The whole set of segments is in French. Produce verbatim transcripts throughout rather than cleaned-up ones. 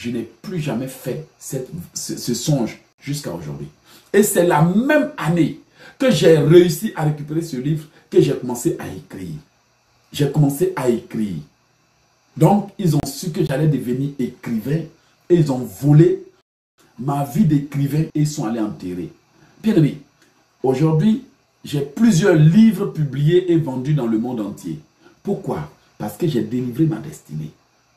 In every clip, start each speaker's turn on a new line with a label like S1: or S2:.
S1: je n'ai plus jamais fait cette, ce, ce songe jusqu'à aujourd'hui. Et c'est la même année que j'ai réussi à récupérer ce livre que j'ai commencé à écrire. J'ai commencé à écrire. Donc, ils ont su que j'allais devenir écrivain et ils ont volé ma vie d'écrivain et ils sont allés enterrer. Bien aimé, aujourd'hui, j'ai plusieurs livres publiés et vendus dans le monde entier. Pourquoi? Parce que j'ai délivré ma destinée.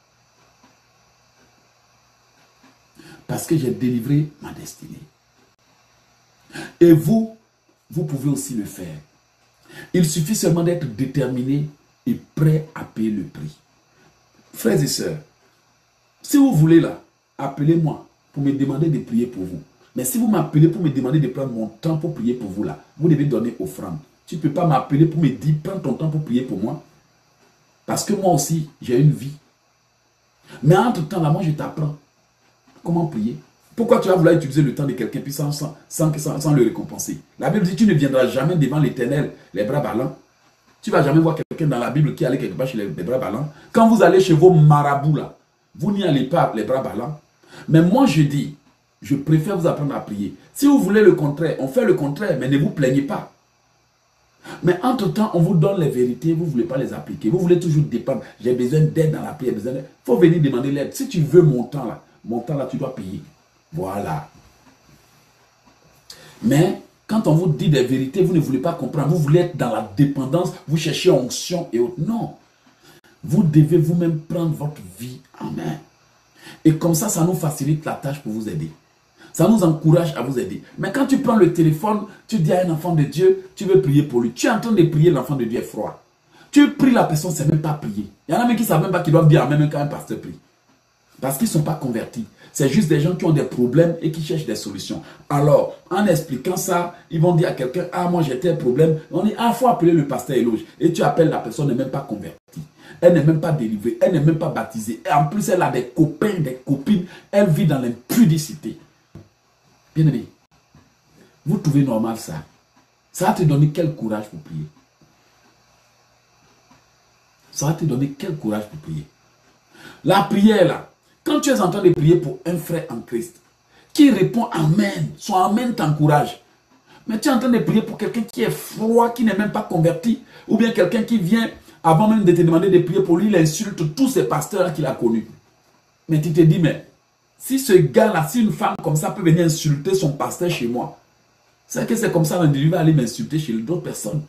S1: Parce que j'ai délivré ma destinée. Et vous, vous pouvez aussi le faire. Il suffit seulement d'être déterminé et prêt à payer le prix. Frères et sœurs, si vous voulez là, appelez-moi pour me demander de prier pour vous. Mais si vous m'appelez pour me demander de prendre mon temps pour prier pour vous là, vous devez donner offrande. Tu ne peux pas m'appeler pour me dire, prends ton temps pour prier pour moi. Parce que moi aussi, j'ai une vie. Mais entre-temps là, moi je t'apprends comment prier. Pourquoi tu vas vouloir utiliser le temps de quelqu'un puis sans, sans, sans, sans, sans le récompenser? La Bible dit, tu ne viendras jamais devant l'Éternel les bras ballants. Tu ne vas jamais voir quelqu'un dans la Bible qui allait quelque part chez les, les bras ballants. Quand vous allez chez vos marabouts là, vous n'y allez pas les bras ballants. Mais moi je dis, je préfère vous apprendre à prier. Si vous voulez le contraire, on fait le contraire, mais ne vous plaignez pas. Mais entre-temps, on vous donne les vérités, vous ne voulez pas les appliquer. Vous voulez toujours dépendre. J'ai besoin d'aide dans la prière. Il faut venir demander l'aide. Si tu veux mon temps là, mon temps là, tu dois payer. Voilà. Mais quand on vous dit des vérités, vous ne voulez pas comprendre. Vous voulez être dans la dépendance, vous cherchez onction et autres. Non. Vous devez vous-même prendre votre vie en main. Et comme ça, ça nous facilite la tâche pour vous aider. Ça nous encourage à vous aider. Mais quand tu prends le téléphone, tu dis à un enfant de Dieu, tu veux prier pour lui. Tu es en train de prier, l'enfant de Dieu est froid. Tu pries la personne, c'est même pas prier. Il y en a même qui ne savent même pas qu'ils doivent dire amen quand un pasteur prie. Parce qu'ils ne sont pas convertis. C'est juste des gens qui ont des problèmes et qui cherchent des solutions. Alors, en expliquant ça, ils vont dire à quelqu'un, ah, moi j'ai tel problème. On dit, ah, il faut appeler le pasteur éloge. Et tu appelles la personne, n'est même pas convertie. Elle n'est même pas délivrée, elle n'est même pas baptisée. Et en plus, elle a des copains, des copines. Elle vit dans l'impudicité. Bien aimé, vous trouvez normal ça? Ça va te donner quel courage pour prier? Ça va te donner quel courage pour prier? La prière là, quand tu es en train de prier pour un frère en Christ, qui répond Amen, son Amen t'encourage. Mais tu es en train de prier pour quelqu'un qui est froid, qui n'est même pas converti, ou bien quelqu'un qui vient, avant même de te demander de prier pour lui, il insulte tous ces pasteurs qu'il a connus. Mais tu te dis, mais si ce gars-là, si une femme comme ça peut venir insulter son pasteur chez moi, c'est que c'est comme ça l'individu va aller m'insulter chez d'autres personnes.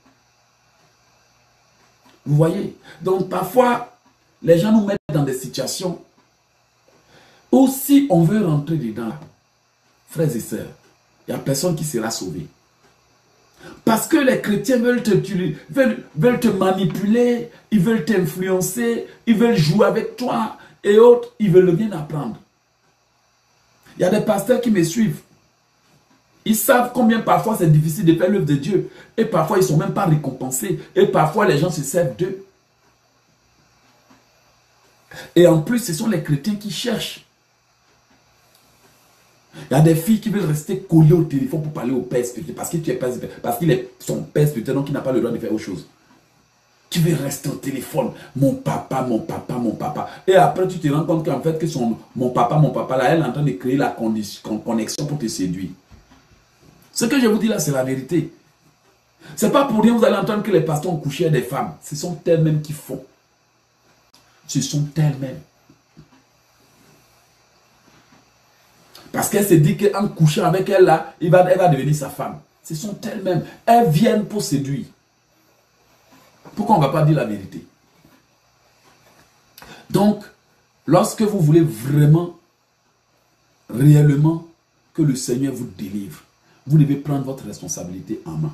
S1: Vous voyez? Donc parfois, les gens nous mettent dans des situations où si on veut rentrer dedans, frères et sœurs, il n'y a personne qui sera sauvé. Parce que les chrétiens veulent te, veulent, veulent te manipuler, ils veulent t'influencer, ils veulent jouer avec toi et autres, ils veulent rien apprendre. Il y a des pasteurs qui me suivent. Ils savent combien parfois c'est difficile de faire l'œuvre de Dieu. Et parfois ils ne sont même pas récompensés. Et parfois les gens se servent d'eux. Et en plus, ce sont les chrétiens qui cherchent. Il y a des filles qui veulent rester collées au téléphone pour parler au père spirituel. Parce qu'il est son père spirituel, donc il n'a pas le droit de faire autre chose. Tu veux rester au téléphone, mon papa, mon papa, mon papa. Et après, tu te rends compte qu'en fait, que son, mon papa, mon papa, là, elle est en train de créer la condition, connexion pour te séduire. Ce que je vous dis là, c'est la vérité. Ce n'est pas pour rien que vous allez entendre que les pasteurs ont couché avec des femmes. Ce sont elles-mêmes qui font. Ce sont elles-mêmes. Parce qu'elle se dit qu'en couchant avec elle là, il va, elle va devenir sa femme. Ce sont elles-mêmes. Elles viennent pour séduire. Pourquoi on ne va pas dire la vérité? Donc, lorsque vous voulez vraiment, réellement, que le Seigneur vous délivre, vous devez prendre votre responsabilité en main.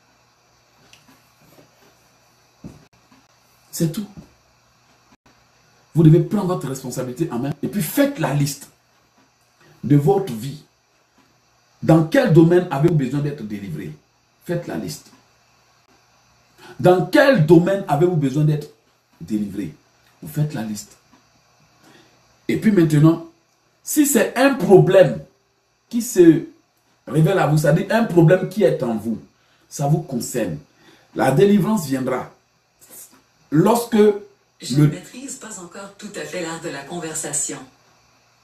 S1: C'est tout. Vous devez prendre votre responsabilité en main et puis faites la liste de votre vie. Dans quel domaine avez-vous besoin d'être délivré? Faites la liste. Dans quel domaine avez-vous besoin d'être délivré? Vous faites la liste. Et puis maintenant, si c'est un problème qui se révèle à vous, c'est-à-dire un problème qui est en vous, ça vous concerne. La délivrance viendra lorsque...
S2: Je ne le... maîtrise pas encore tout à fait l'art de la conversation.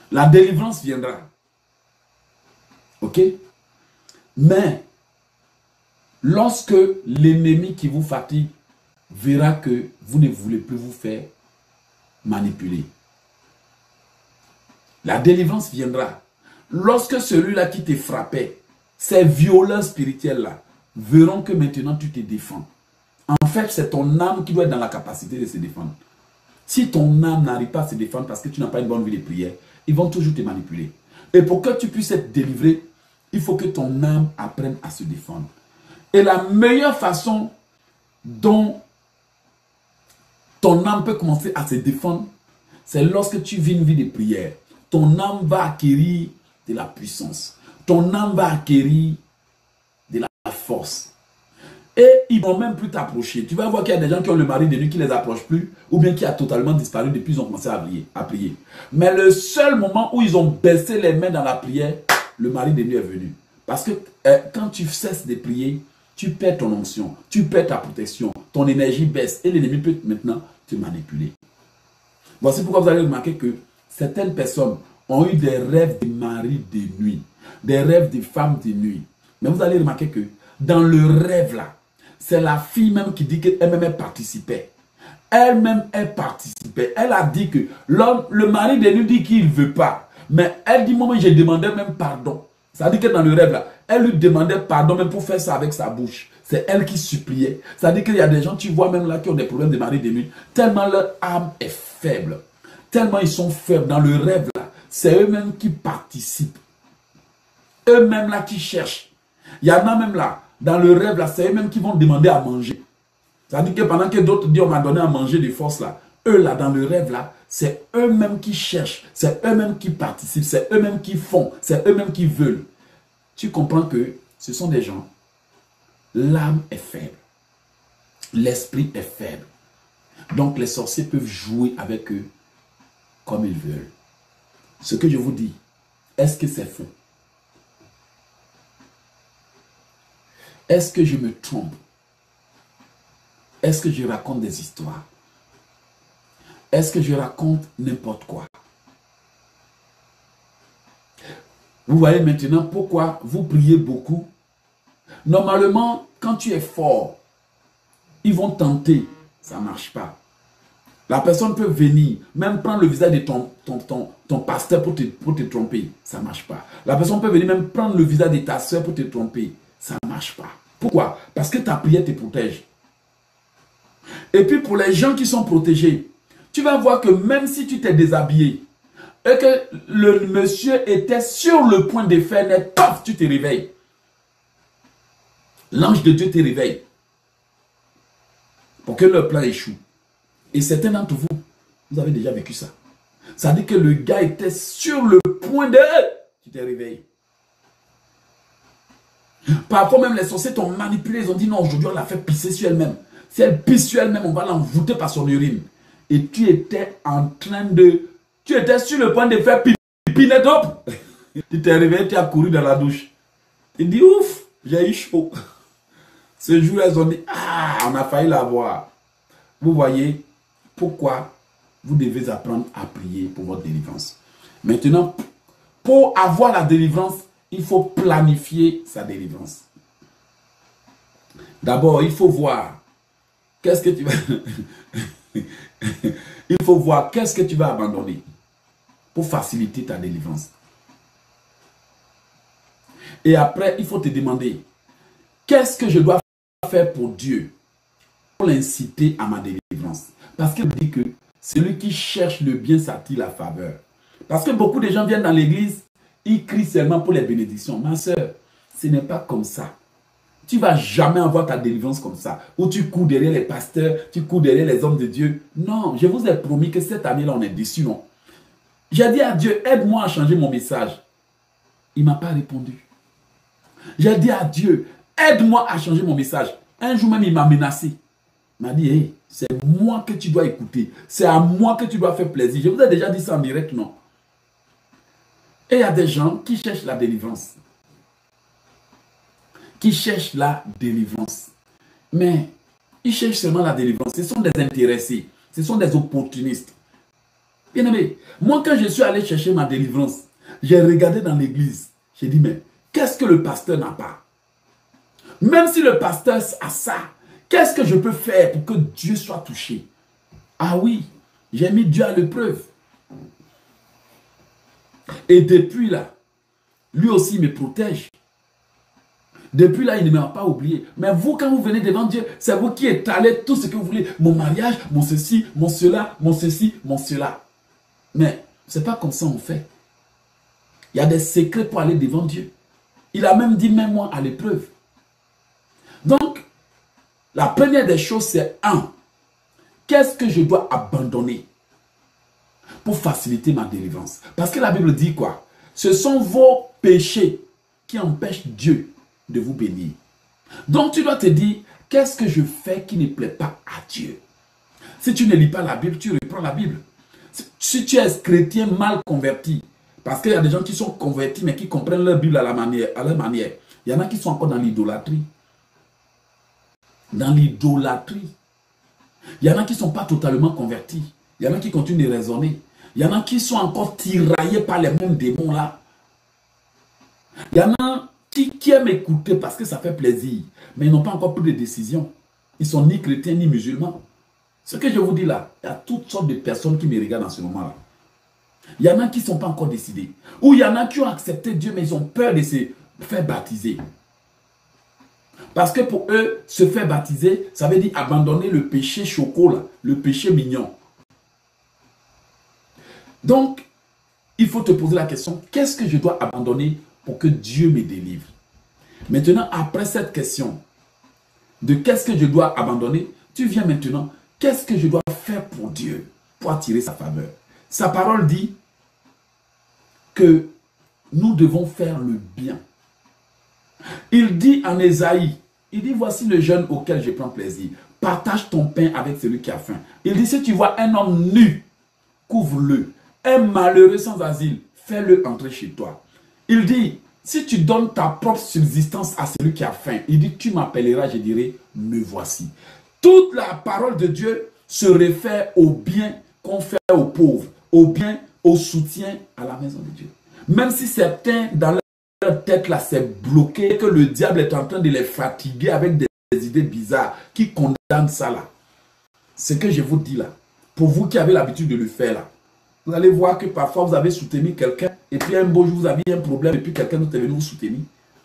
S1: La délivrance viendra. Ok? Mais, lorsque l'ennemi qui vous fatigue verra que vous ne voulez plus vous faire manipuler, la délivrance viendra. Lorsque celui-là qui te frappait, ces violeurs spirituels-là, verront que maintenant tu te défends. En fait, c'est ton âme qui doit être dans la capacité de se défendre. Si ton âme n'arrive pas à se défendre parce que tu n'as pas une bonne vie de prière, ils vont toujours te manipuler. Et pour que tu puisses être délivré, il faut que ton âme apprenne à se défendre. Et la meilleure façon dont ton âme peut commencer à se défendre, c'est lorsque tu vis une vie de prière. Ton âme va acquérir de la puissance. Ton âme va acquérir de la force. Et ils ne vont même plus t'approcher. Tu vas voir qu'il y a des gens qui ont le mari de nuit qui ne les approche plus, ou bien qui a totalement disparu depuis qu'ils ont commencé à prier, à prier. Mais le seul moment où ils ont baissé les mains dans la prière, le mari de nuit est venu. Parce que euh, quand tu cesses de prier, tu perds ton onction, tu perds ta protection, ton énergie baisse et l'ennemi peut maintenant te manipuler. Voici pourquoi vous allez remarquer que certaines personnes ont eu des rêves de mari de nuit, des rêves de femmes de nuit. Mais vous allez remarquer que dans le rêve là, c'est la fille même qui dit qu'elle-même elle participait. Elle-même elle participait. Elle a dit que l'homme, le mari de nuit dit qu'il ne veut pas. Mais elle dit, moi, j'ai demandé même pardon. Ça veut dire que dans le rêve là, elle lui demandait pardon même pour faire ça avec sa bouche. C'est elle qui suppliait. Ça veut dire qu'il y a des gens, tu vois même là, qui ont des problèmes de mari de nuit. Tellement leur âme est faible. Tellement ils sont faibles. Dans le rêve là, c'est eux-mêmes qui participent. Eux-mêmes là qui cherchent. Il y en a même là, dans le rêve là, c'est eux-mêmes qui vont demander à manger. Ça veut dire que pendant que d'autres disent on m'a donné à manger de force là, eux là, dans le rêve là, c'est eux-mêmes qui cherchent, c'est eux-mêmes qui participent, c'est eux-mêmes qui font, c'est eux-mêmes qui veulent. Tu comprends que ce sont des gens, l'âme est faible, l'esprit est faible. Donc les sorciers peuvent jouer avec eux comme ils veulent. Ce que je vous dis, est-ce que c'est faux? Est-ce que je me trompe? Est-ce que je raconte des histoires? Est-ce que je raconte n'importe quoi? Vous voyez maintenant pourquoi vous priez beaucoup. Normalement, quand tu es fort, ils vont tenter, ça ne marche pas. La personne peut venir, même prendre le visage de ton, ton, ton, ton pasteur pour te, pour te tromper, ça ne marche pas. La personne peut venir même prendre le visage de ta soeur pour te tromper, ça ne marche pas. Pourquoi? Parce que ta prière te protège. Et puis pour les gens qui sont protégés, tu vas voir que même si tu t'es déshabillé et que le monsieur était sur le point de faire net, paf, tu te réveilles. L'ange de Dieu te réveille pour que le plan échoue. Et certains d'entre vous, vous avez déjà vécu ça. Ça dit que le gars était sur le point de... Tu t'es réveillé. Parfois même les sorciers t'ont manipulé, ils ont dit non, aujourd'hui on l'a fait pisser sur elle-même. Si elle pisse sur elle-même, on va l'envoûter par son urine. Et tu étais en train de... Tu étais sur le point de faire pipi net hop. Tu t'es réveillé, tu as couru dans la douche. Tu dis ouf, j'ai eu chaud. Ce jour, elles ont dit, ah, on a failli l'avoir. Vous voyez pourquoi vous devez apprendre à prier pour votre délivrance. Maintenant, pour avoir la délivrance, il faut planifier sa délivrance. D'abord, il faut voir qu'est-ce que tu vas... il faut voir qu'est-ce que tu vas abandonner pour faciliter ta délivrance. Et après, il faut te demander, qu'est-ce que je dois faire pour Dieu pour l'inciter à ma délivrance? Parce qu'il dit que celui qui cherche le bien s'attire la faveur. Parce que beaucoup de gens viennent dans l'église, ils crient seulement pour les bénédictions. Ma soeur, ce n'est pas comme ça. Tu ne vas jamais avoir ta délivrance comme ça. Où tu cours derrière les pasteurs, tu cours derrière les hommes de Dieu. Non, je vous ai promis que cette année-là, on est déçus, non? J'ai dit à Dieu, aide-moi à changer mon message. Il ne m'a pas répondu. J'ai dit à Dieu, aide-moi à changer mon message. Un jour même, il m'a menacé. Il m'a dit, hey, c'est moi que tu dois écouter. C'est à moi que tu dois faire plaisir. Je vous ai déjà dit ça en direct, non? Et il y a des gens qui cherchent la délivrance. Qui cherchent la délivrance. Mais ils cherchent seulement la délivrance. Ce sont des intéressés. Ce sont des opportunistes. Bien aimé, moi quand je suis allé chercher ma délivrance, j'ai regardé dans l'église. J'ai dit, mais qu'est-ce que le pasteur n'a pas? Même si le pasteur a ça, qu'est-ce que je peux faire pour que Dieu soit touché? Ah oui, j'ai mis Dieu à l'épreuve. Et depuis là, lui aussi me protège. Depuis là, il ne m'a pas oublié. Mais vous, quand vous venez devant Dieu, c'est vous qui étalez tout ce que vous voulez. Mon mariage, mon ceci, mon cela, mon ceci, mon cela. Mais ce n'est pas comme ça on fait. Il y a des secrets pour aller devant Dieu. Il a même dit, mets-moi à l'épreuve. Donc, la première des choses, c'est un, qu'est-ce que je dois abandonner pour faciliter ma délivrance? Parce que la Bible dit quoi? Ce sont vos péchés qui empêchent Dieu de vous bénir. Donc, tu dois te dire, qu'est-ce que je fais qui ne plaît pas à Dieu? Si tu ne lis pas la Bible, tu reprends la Bible. Si tu es chrétien mal converti, parce qu'il y a des gens qui sont convertis, mais qui comprennent leur Bible à, la manière, à leur manière. Il y en a qui sont encore dans l'idolâtrie. Dans l'idolâtrie. Il y en a qui ne sont pas totalement convertis. Il y en a qui continuent de raisonner. Il y en a qui sont encore tiraillés par les mêmes démons là. Il y en a qui, qui aiment écouter parce que ça fait plaisir. Mais ils n'ont pas encore pris de décision. Ils ne sont ni chrétiens ni musulmans. Ce que je vous dis là, il y a toutes sortes de personnes qui me regardent en ce moment-là. Il y en a qui ne sont pas encore décidés. Ou il y en a qui ont accepté Dieu, mais ils ont peur de se faire baptiser. Parce que pour eux, se faire baptiser, ça veut dire abandonner le péché chocolat, le péché mignon. Donc, il faut te poser la question, qu'est-ce que je dois abandonner pour que Dieu me délivre? Maintenant, après cette question de qu'est-ce que je dois abandonner, tu viens maintenant, qu'est-ce que je dois faire pour Dieu, pour attirer sa faveur? Sa parole dit que nous devons faire le bien. Il dit en Ésaïe, il dit, voici le jeûne auquel je prends plaisir. Partage ton pain avec celui qui a faim. Il dit, si tu vois un homme nu, couvre-le. Un malheureux sans asile, fais-le entrer chez toi. Il dit, si tu donnes ta propre subsistance à celui qui a faim, il dit, tu m'appelleras, je dirai, me voici. Toute la parole de Dieu se réfère au bien qu'on fait aux pauvres, au bien, au soutien à la maison de Dieu. Même si certains, dans leur tête là, c'est bloqué, que le diable est en train de les fatiguer avec des, des idées bizarres qui condamnent ça là. Ce que je vous dis là, pour vous qui avez l'habitude de le faire là, vous allez voir que parfois vous avez soutenu quelqu'un et puis un beau jour vous avez un problème et puis quelqu'un d'autre est venu vous soutenir.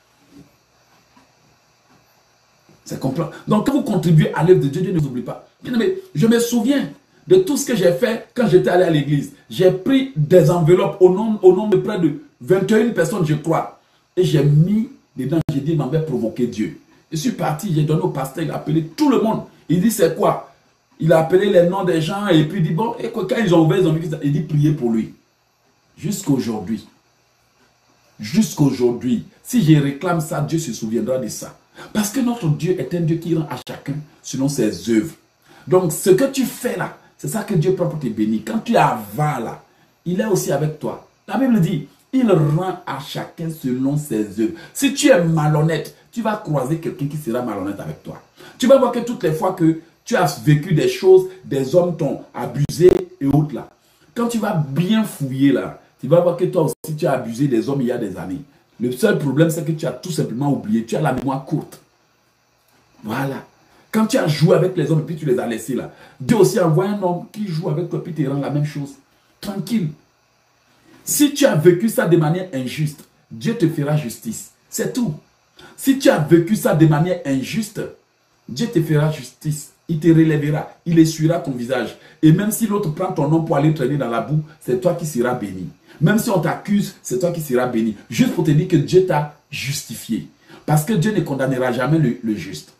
S1: C'est complet. Donc quand vous contribuez à l'œuvre de Dieu, Dieu ne vous oublie pas. Bien aimé, je me souviens de tout ce que j'ai fait quand j'étais allé à l'église. J'ai pris des enveloppes au nom, au nom de près de vingt et une personnes, je crois. Et j'ai mis dedans, j'ai dit, m'en vais provoquer Dieu. Je suis parti, j'ai donné au pasteur, il a appelé tout le monde. Il dit, c'est quoi? Il a appelé les noms des gens et puis il dit, bon, et quand ils ont ouvert, ils ont vu, il dit, priez pour lui. Jusqu'aujourd'hui. Jusqu'aujourd'hui. Si je réclame ça, Dieu se souviendra de ça. Parce que notre Dieu est un Dieu qui rend à chacun selon ses œuvres. Donc, ce que tu fais là, c'est ça que Dieu prend pour te bénir. Quand tu avales là, il est aussi avec toi. La Bible dit, il rend à chacun selon ses œuvres. Si tu es malhonnête, tu vas croiser quelqu'un qui sera malhonnête avec toi. Tu vas voir que toutes les fois que tu as vécu des choses, des hommes t'ont abusé et autres là. Quand tu vas bien fouiller là, tu vas voir que toi aussi tu as abusé des hommes il y a des années. Le seul problème c'est que tu as tout simplement oublié. Tu as la mémoire courte. Voilà. Quand tu as joué avec les hommes et puis tu les as laissés là, Dieu aussi envoie un homme qui joue avec toi et puis te rend la même chose. Tranquille. Si tu as vécu ça de manière injuste, Dieu te fera justice. C'est tout. Si tu as vécu ça de manière injuste, Dieu te fera justice. Il te relèvera. Il essuiera ton visage. Et même si l'autre prend ton nom pour aller traîner dans la boue, c'est toi qui seras béni. Même si on t'accuse, c'est toi qui seras béni. Juste pour te dire que Dieu t'a justifié. Parce que Dieu ne condamnera jamais le, le juste.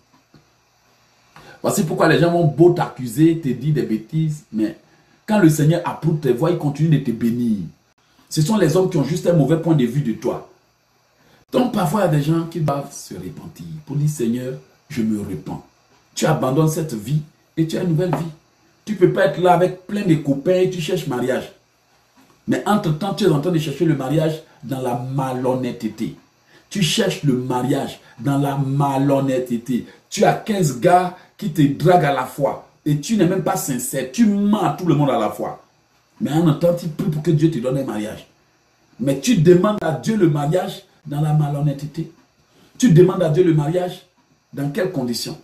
S1: Voici pourquoi les gens vont beau t'accuser, te dire des bêtises, mais quand le Seigneur approuve tes voies, il continue de te bénir. Ce sont les hommes qui ont juste un mauvais point de vue de toi. Donc parfois, il y a des gens qui doivent se repentir pour dire, Seigneur, je me repens. Tu abandonnes cette vie et tu as une nouvelle vie. Tu ne peux pas être là avec plein de copains et tu cherches mariage. Mais entre-temps, tu es en train de chercher le mariage dans la malhonnêteté. Tu cherches le mariage dans la malhonnêteté. Tu as quinze gars qui te draguent à la fois et tu n'es même pas sincère. Tu mens à tout le monde à la fois. Mais en même temps, tu pries pour que Dieu te donne un mariage. Mais tu demandes à Dieu le mariage dans la malhonnêteté. Tu demandes à Dieu le mariage dans quelles conditions?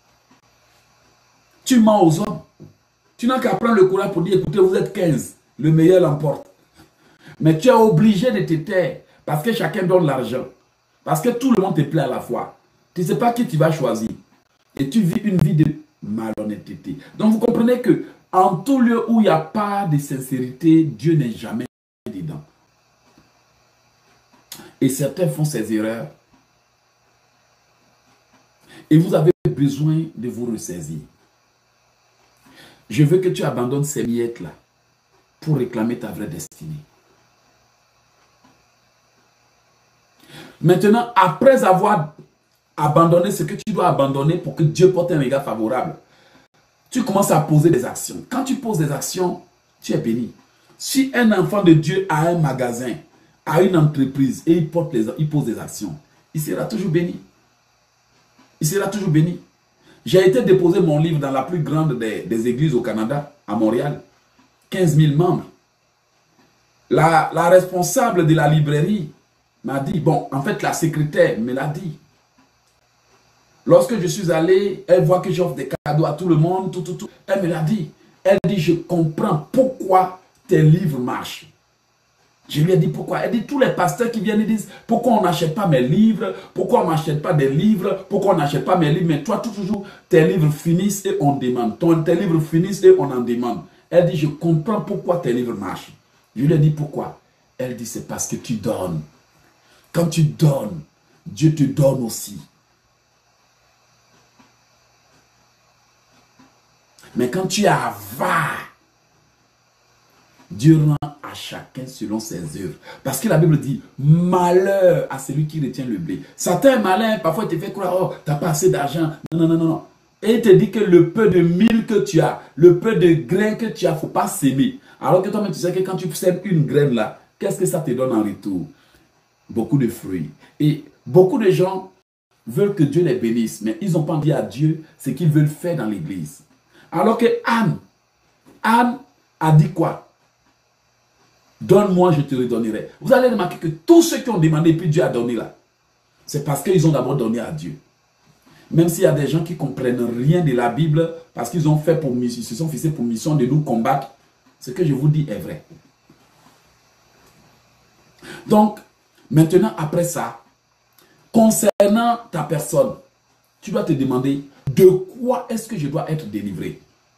S1: Tu mens aux hommes. Tu n'as qu'à prendre le courage pour dire, écoutez, vous êtes quinze, le meilleur l'emporte. Mais tu es obligé de te taire parce que chacun donne l'argent. Parce que tout le monde te plaît à la fois. Tu ne sais pas qui tu vas choisir. Et tu vis une vie de malhonnêteté. Donc vous comprenez que en tout lieu où il n'y a pas de sincérité, Dieu n'est jamais dedans. Et certains font ces erreurs. Et vous avez besoin de vous ressaisir. Je veux que tu abandonnes ces miettes-là pour réclamer ta vraie destinée. Maintenant, après avoir abandonné ce que tu dois abandonner pour que Dieu porte un regard favorable, tu commences à poser des actions. Quand tu poses des actions, tu es béni. Si un enfant de Dieu a un magasin, a une entreprise et il, porte les, il pose des actions, il sera toujours béni. Il sera toujours béni. J'ai été déposer mon livre dans la plus grande des, des églises au Canada, à Montréal. quinze mille membres. La, la responsable de la librairie m'a dit, bon, en fait, la secrétaire me l'a dit. Lorsque je suis allé, elle voit que j'offre des cadeaux à tout le monde, tout, tout, tout. Elle me l'a dit. Elle dit, je comprends pourquoi tes livres marchent. Je lui ai dit pourquoi. Elle dit, tous les pasteurs qui viennent, ils disent, pourquoi on n'achète pas mes livres? Pourquoi on n'achète pas des livres? Pourquoi on n'achète pas mes livres? Mais toi, tout, toujours, tes livres finissent et on demande. Ton, tes livres finissent et on en demande. Elle dit, je comprends pourquoi tes livres marchent. Je lui ai dit pourquoi. Elle dit, c'est parce que tu donnes. Quand tu donnes, Dieu te donne aussi. Mais quand tu es avare, Dieu rend à chacun selon ses œuvres. Parce que la Bible dit, malheur à celui qui retient le blé. Certains malins, parfois, il te fait croire, oh, tu n'as pas assez d'argent. Non, non, non, non. Et il te dit que le peu de mil que tu as, le peu de grains que tu as, il ne faut pas s'aimer. Alors que toi-même, tu sais que quand tu sèmes une graine là, qu'est-ce que ça te donne en retour? Beaucoup de fruits. Et beaucoup de gens veulent que Dieu les bénisse, mais ils n'ont pas dit à Dieu ce qu'ils veulent faire dans l'église. Alors que Anne, Anne a dit quoi? Donne-moi, je te redonnerai. Vous allez remarquer que tous ceux qui ont demandé, puis Dieu a donné là, c'est parce qu'ils ont d'abord donné à Dieu. Même s'il y a des gens qui ne comprennent rien de la Bible, parce qu'ils ont fait pour mission, ils se sont fixés pour mission de nous combattre, ce que je vous dis est vrai. Donc, maintenant, après ça, concernant ta personne, tu dois te demander de quoi est-ce que je dois être délivré.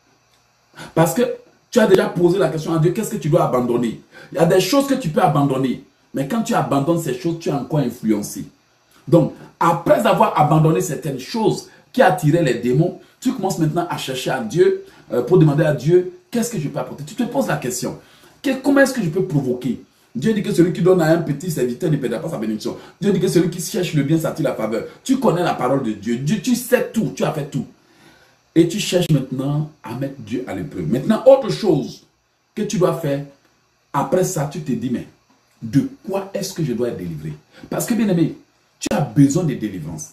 S1: Parce que tu as déjà posé la question à Dieu, qu'est-ce que tu dois abandonner? Il y a des choses que tu peux abandonner, mais quand tu abandonnes ces choses, tu es encore influencé. Donc, après avoir abandonné certaines choses qui attiraient les démons, tu commences maintenant à chercher à Dieu, euh, pour demander à Dieu, qu'est-ce que je peux apporter? Tu te poses la question, que, comment est-ce que je peux provoquer? Dieu dit que celui qui donne à un petit serviteur ne perdra pas sa bénédiction. Dieu dit que celui qui cherche le bien s'attire la faveur. Tu connais la parole de Dieu. Dieu, tu sais tout, tu as fait tout. Et tu cherches maintenant à mettre Dieu à l'épreuve. Maintenant, autre chose que tu dois faire, après ça, tu te dis, mais de quoi est-ce que je dois être délivré? Parce que, bien aimé, tu as besoin de délivrance.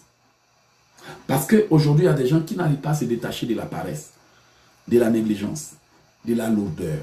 S1: Parce qu'aujourd'hui, il y a des gens qui n'arrivent pas à se détacher de la paresse, de la négligence, de la lourdeur,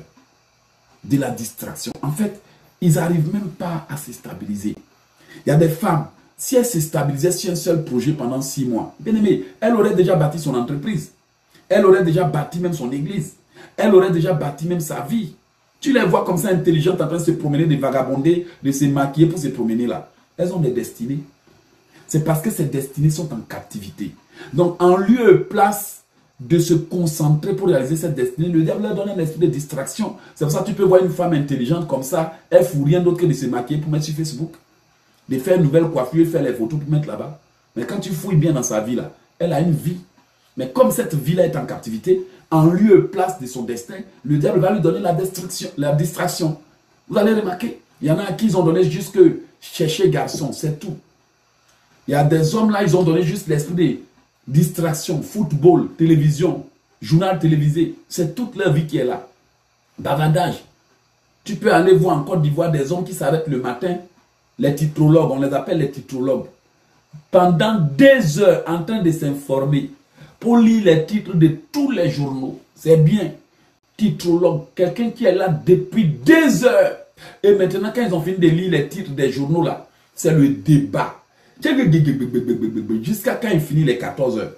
S1: de la distraction. En fait, ils n'arrivent même pas à se stabiliser. Il y a des femmes, si elles se stabilisaient sur un seul projet pendant six mois, bien aimé, elle aurait déjà bâti son entreprise. Elle aurait déjà bâti même son église. Elle aurait déjà bâti même sa vie. Tu les vois comme ça intelligentes en train de se promener, de vagabonder, de se maquiller pour se promener là. Elles ont des destinées. C'est parce que ces destinées sont en captivité. Donc en lieu et place de se concentrer pour réaliser cette destinée, le diable leur donne un esprit de distraction. C'est pour ça que tu peux voir une femme intelligente comme ça, elle ne fout rien d'autre que de se maquiller pour mettre sur Facebook, de faire une nouvelle coiffure, faire les photos pour mettre là-bas. Mais quand tu fouilles bien dans sa vie là, elle a une vie. Mais comme cette vie-là est en captivité, en lieu et place de son destin, le diable va lui donner la distraction. La distraction. Vous allez remarquer, il y en a à qui ils ont donné juste que chercher garçon, c'est tout. Il y a des hommes là, ils ont donné juste l'esprit de distraction, football, télévision, journal télévisé. C'est toute leur vie qui est là. Bavardage. Tu peux aller voir en Côte d'Ivoire des hommes qui s'arrêtent le matin, les titrologues, on les appelle les titrologues, pendant des heures en train de s'informer pour lire les titres de tous les journaux. C'est bien. titrologue, quelqu'un qui est là depuis des heures. Et maintenant, quand ils ont fini de lire les titres des journaux, là, c'est le débat. Jusqu'à quand il finit les quatorze heures.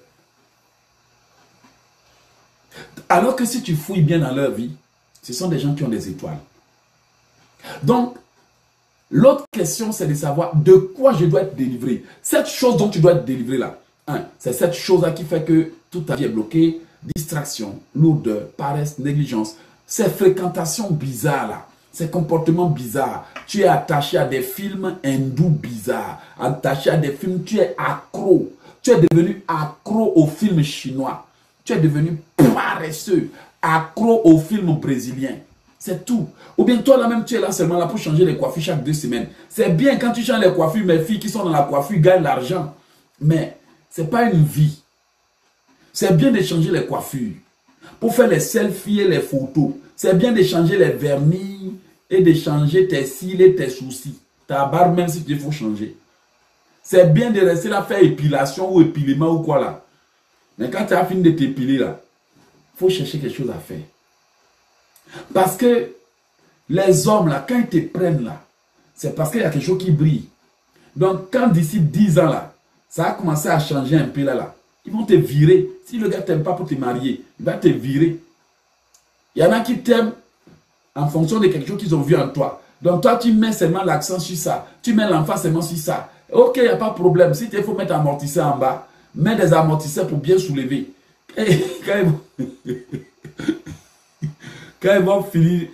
S1: Alors que si tu fouilles bien dans leur vie, ce sont des gens qui ont des étoiles. Donc, l'autre question, c'est de savoir de quoi je dois être délivré. Cette chose dont tu dois être délivré là, hein, c'est cette chose-là qui fait que toute ta vie est bloquée. Distraction, lourdeur, paresse, négligence. Ces fréquentations bizarres là, ces comportements bizarres. Tu es attaché à des films hindous bizarres. Attaché à des films, tu es accro. Tu es devenu accro aux films chinois. Tu es devenu paresseux, accro aux films brésiliens. C'est tout. Ou bien toi là-même, tu es là seulement là pour changer les coiffures chaque deux semaines. C'est bien quand tu changes les coiffures, mes filles qui sont dans la coiffure gagnent l'argent. Mais ce n'est pas une vie. C'est bien de changer les coiffures. Pour faire les selfies et les photos. C'est bien de changer les vernis et de changer tes cils et tes sourcils. Ta barbe même si il faut changer. C'est bien de rester là faire épilation ou épilement ou quoi là. Mais quand tu as fini de t'épiler là, il faut chercher quelque chose à faire. Parce que les hommes là, quand ils te prennent là, c'est parce qu'il y a quelque chose qui brille. Donc quand d'ici dix ans là, ça a commencé à changer un peu là là, ils vont te virer. Si le gars ne t'aime pas pour te marier, il va te virer. Il y en a qui t'aiment en fonction de quelque chose qu'ils ont vu en toi. Donc toi, tu mets seulement l'accent sur ça. Tu mets l'emphase seulement sur ça. Ok, il n'y a pas de problème. Si il faut mettre un amortisseur en bas, mets des amortisseurs pour bien soulever. Et quand ils vont, quand ils vont finir...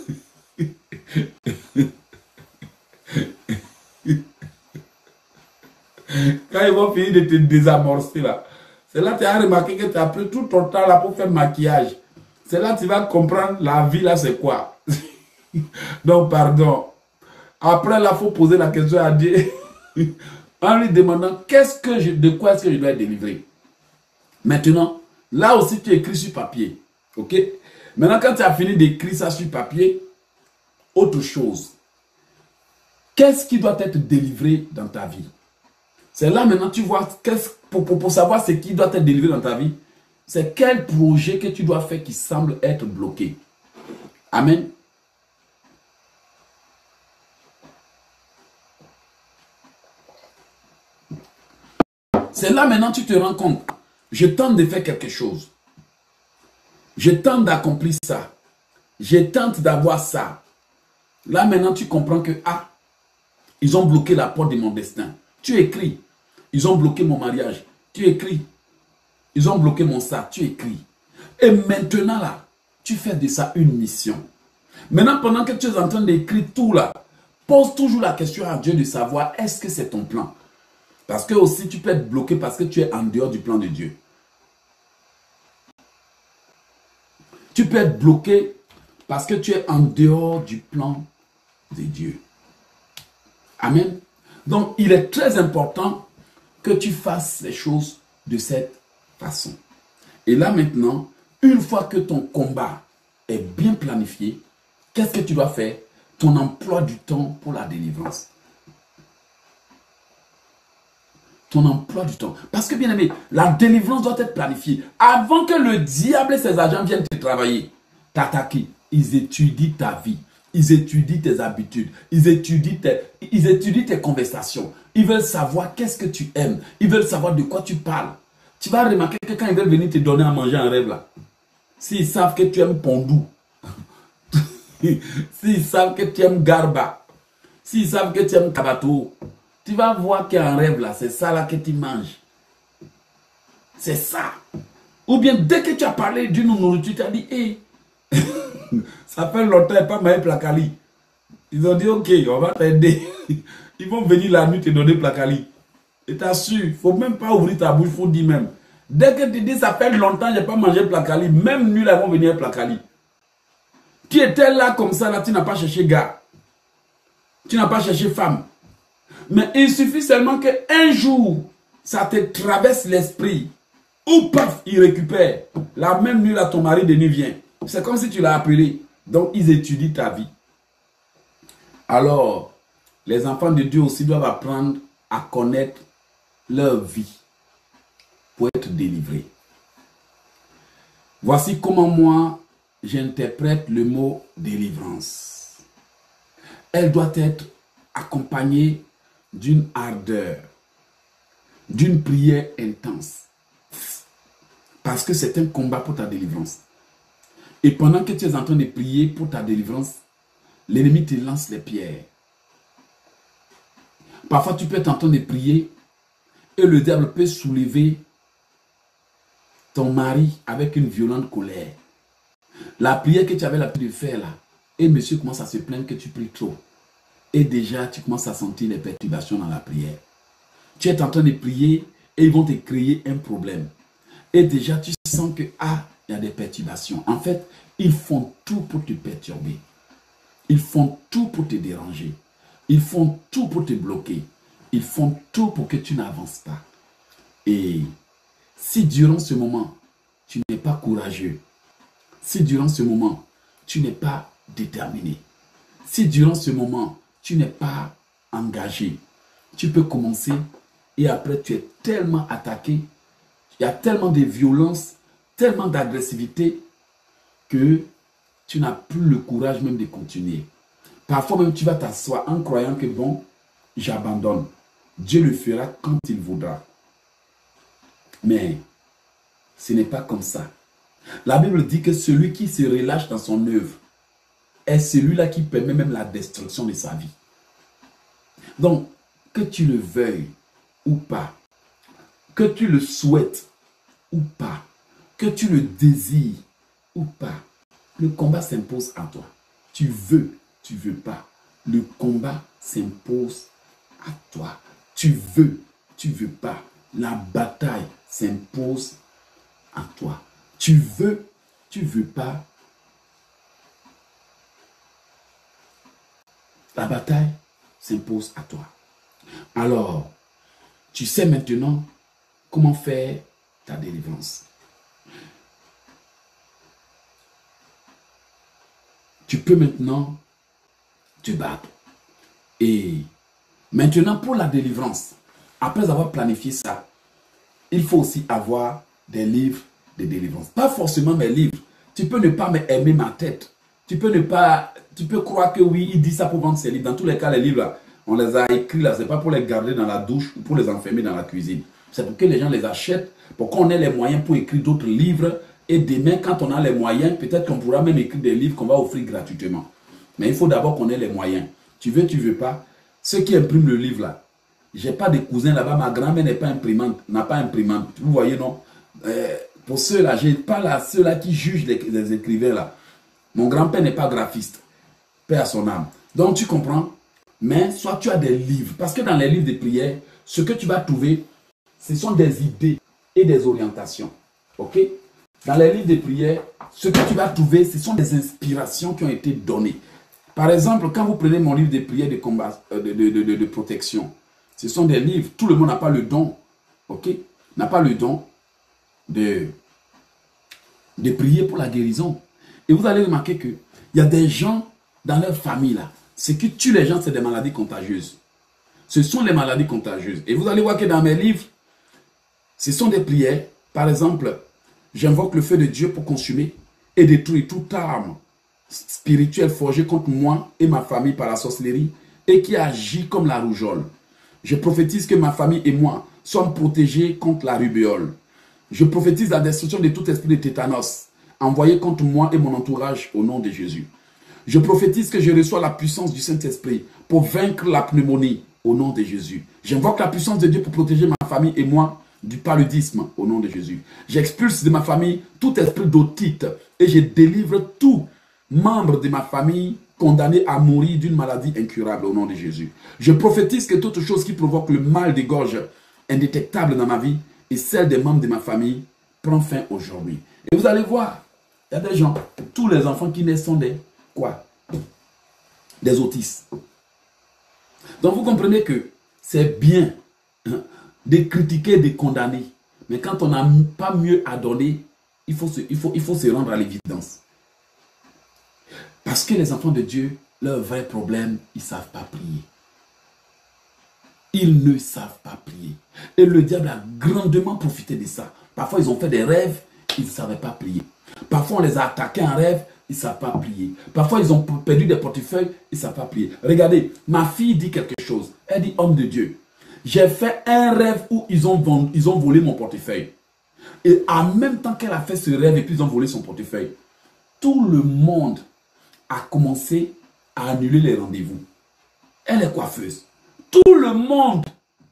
S1: quand ils vont finir de te désamorcer là, c'est là que tu as remarqué que tu as pris tout ton temps là pour faire maquillage. C'est là que tu vas comprendre la vie là c'est quoi. Donc pardon. Après là, il faut poser la question à Dieu en lui demandant qu'est-ce que je, de quoi est-ce que je dois être délivré. Maintenant, là aussi tu écris sur papier. Ok? Maintenant quand tu as fini d'écrire ça sur papier, autre chose. Qu'est-ce qui doit être délivré dans ta vie? C'est là maintenant tu vois, pour, pour, pour savoir ce qui doit être délivré dans ta vie, c'est quel projet que tu dois faire qui semble être bloqué. Amen. C'est là maintenant tu te rends compte, je tente de faire quelque chose. Je tente d'accomplir ça. Je tente d'avoir ça. Là maintenant tu comprends que, ah, ils ont bloqué la porte de mon destin. Tu écris. Ils ont bloqué mon mariage. Tu écris. Ils ont bloqué mon sac. Tu écris. Et maintenant là, tu fais de ça une mission. Maintenant, pendant que tu es en train d'écrire tout là, pose toujours la question à Dieu de savoir est-ce que c'est ton plan. Parce que aussi tu peux être bloqué parce que tu es en dehors du plan de Dieu. Tu peux être bloqué parce que tu es en dehors du plan de Dieu. Amen. Donc, il est très important que tu fasses les choses de cette façon. Et là maintenant, une fois que ton combat est bien planifié, qu'est-ce que tu dois faire? Ton emploi du temps pour la délivrance. Ton emploi du temps. Parce que bien aimé, la délivrance doit être planifiée. Avant que le diable et ses agents viennent te travailler, t'attaquer, ils étudient ta vie. Ils étudient tes habitudes, ils étudient tes, ils étudient tes conversations. Ils veulent savoir qu'est-ce que tu aimes. Ils veulent savoir de quoi tu parles. Tu vas remarquer que quand ils veulent venir te donner à manger un rêve là, s'ils savent que tu aimes pondou, s'ils savent que tu aimes garba, s'ils savent que tu aimes kabato, tu vas voir qu'un rêve là, c'est ça là que tu manges. C'est ça. Ou bien dès que tu as parlé d'une nourriture, tu as dit, hé, hey, ça fait longtemps et pas maïs placali. Ils ont dit, ok, on va t'aider. Ils vont venir la nuit te donner placali. Et t'assures, il ne faut même pas ouvrir ta bouche, il faut dire même. Dès que tu dis, ça fait longtemps que je n'ai pas mangé placali, même nuit, là, ils vont venir placali. Tu étais là comme ça, là, tu n'as pas cherché gars. Tu n'as pas cherché femme. Mais il suffit seulement qu'un jour, ça te traverse l'esprit. Ou paf, il récupère. La même nuit, là, ton mari de nuit vient. C'est comme si tu l'as appelé. Donc, ils étudient ta vie. Alors, les enfants de Dieu aussi doivent apprendre à connaître leur vie pour être délivrés. Voici comment moi, j'interprète le mot délivrance. Elle doit être accompagnée d'une ardeur, d'une prière intense. Parce que c'est un combat pour ta délivrance. Et pendant que tu es en train de prier pour ta délivrance, l'ennemi te lance les pierres. Parfois, tu peux être en train de prier et le diable peut soulever ton mari avec une violente colère. La prière que tu avais l'habitude de faire là, et monsieur commence à se plaindre que tu pries trop. Et déjà, tu commences à sentir les perturbations dans la prière. Tu es en train de prier et ils vont te créer un problème. Et déjà, tu sens que, ah, il y a des perturbations. En fait, ils font tout pour te perturber. Ils font tout pour te déranger. Ils font tout pour te bloquer. Ils font tout pour que tu n'avances pas. Et si durant ce moment, tu n'es pas courageux, si durant ce moment, tu n'es pas déterminé, si durant ce moment, tu n'es pas engagé, tu peux commencer et après tu es tellement attaqué, il y a tellement de violence, tellement d'agressivité que tu n'as plus le courage même de continuer. Parfois même tu vas t'asseoir en croyant que bon, j'abandonne. Dieu le fera quand il voudra. Mais ce n'est pas comme ça. La Bible dit que celui qui se relâche dans son œuvre est celui-là qui permet même la destruction de sa vie. Donc, que tu le veuilles ou pas, que tu le souhaites ou pas, que tu le désires ou pas, le combat s'impose à toi. Tu veux, tu veux pas. Le combat s'impose à toi. Tu veux, tu veux pas. La bataille s'impose à toi. Tu veux, tu veux pas. La bataille s'impose à toi. Alors, tu sais maintenant comment faire ta délivrance. Tu peux maintenant te battre. Et maintenant, pour la délivrance, après avoir planifié ça, il faut aussi avoir des livres de délivrance. Pas forcément mes livres. Tu peux ne pas aimer ma tête. Tu peux ne pas, tu peux croire que oui, il dit ça pour vendre ses livres. Dans tous les cas, les livres, là, on les a écrits là, c'est pas pour les garder dans la douche ou pour les enfermer dans la cuisine. C'est pour que les gens les achètent, pour qu'on ait les moyens pour écrire d'autres livres. Et demain, quand on a les moyens, peut-être qu'on pourra même écrire des livres qu'on va offrir gratuitement. Mais il faut d'abord qu'on ait les moyens. Tu veux, tu veux pas. Ceux qui impriment le livre là, j'ai pas de cousins là-bas, ma grand-mère n'est pas imprimante, n'a pas imprimante. Vous voyez, non? euh, Pour ceux-là, je parle à ceux-là qui jugent les, les écrivains là. Mon grand-père n'est pas graphiste. Paix à son âme. Donc tu comprends? Mais soit tu as des livres. Parce que dans les livres de prière, ce que tu vas trouver, ce sont des idées et des orientations. Ok? Dans les livres de prière, ce que tu vas trouver, ce sont des inspirations qui ont été données. Par exemple, quand vous prenez mon livre de prière de combat, de, de, de, de, de protection, ce sont des livres. Tout le monde n'a pas le don. Ok? N'a pas le don de, de prier pour la guérison. Et vous allez remarquer qu'il y a des gens dans leur famille là. Ce qui tue les gens, c'est des maladies contagieuses. Ce sont les maladies contagieuses. Et vous allez voir que dans mes livres, ce sont des prières. Par exemple, j'invoque le feu de Dieu pour consumer et détruire toute arme spirituelle forgée contre moi et ma famille par la sorcellerie et qui agit comme la rougeole. Je prophétise que ma famille et moi sommes protégés contre la rubéole. Je prophétise la destruction de tout esprit de tétanos envoyé contre moi et mon entourage au nom de Jésus. Je prophétise que je reçois la puissance du Saint-Esprit pour vaincre la pneumonie au nom de Jésus. J'invoque la puissance de Dieu pour protéger ma famille et moi du paludisme au nom de Jésus. J'expulse de ma famille tout esprit d'otite et je délivre tout membre de ma famille condamné à mourir d'une maladie incurable au nom de Jésus. Je prophétise que toute chose qui provoque le mal de gorge indétectable dans ma vie et celle des membres de ma famille prend fin aujourd'hui. Et vous allez voir, il y a des gens, tous les enfants qui naissent sont des quoi? Des autistes. Donc vous comprenez que c'est bien de critiquer, de condamner. Mais quand on n'a pas mieux à donner, il faut se, il faut, il faut se rendre à l'évidence. Parce que les enfants de Dieu, leur vrai problème, ils ne savent pas prier. Ils ne savent pas prier. Et le diable a grandement profité de ça. Parfois, ils ont fait des rêves, ils ne savaient pas prier. Parfois, on les a attaqués en rêve, ils ne savent pas prier. Parfois, ils ont perdu des portefeuilles, ils ne savent pas prier. Regardez, ma fille dit quelque chose. Elle dit, homme de Dieu, j'ai fait un rêve où ils ont, ils ont volé mon portefeuille. Et en même temps qu'elle a fait ce rêve et puis ils ont volé son portefeuille, tout le monde a commencé à annuler les rendez-vous. Elle est coiffeuse. Tout le monde.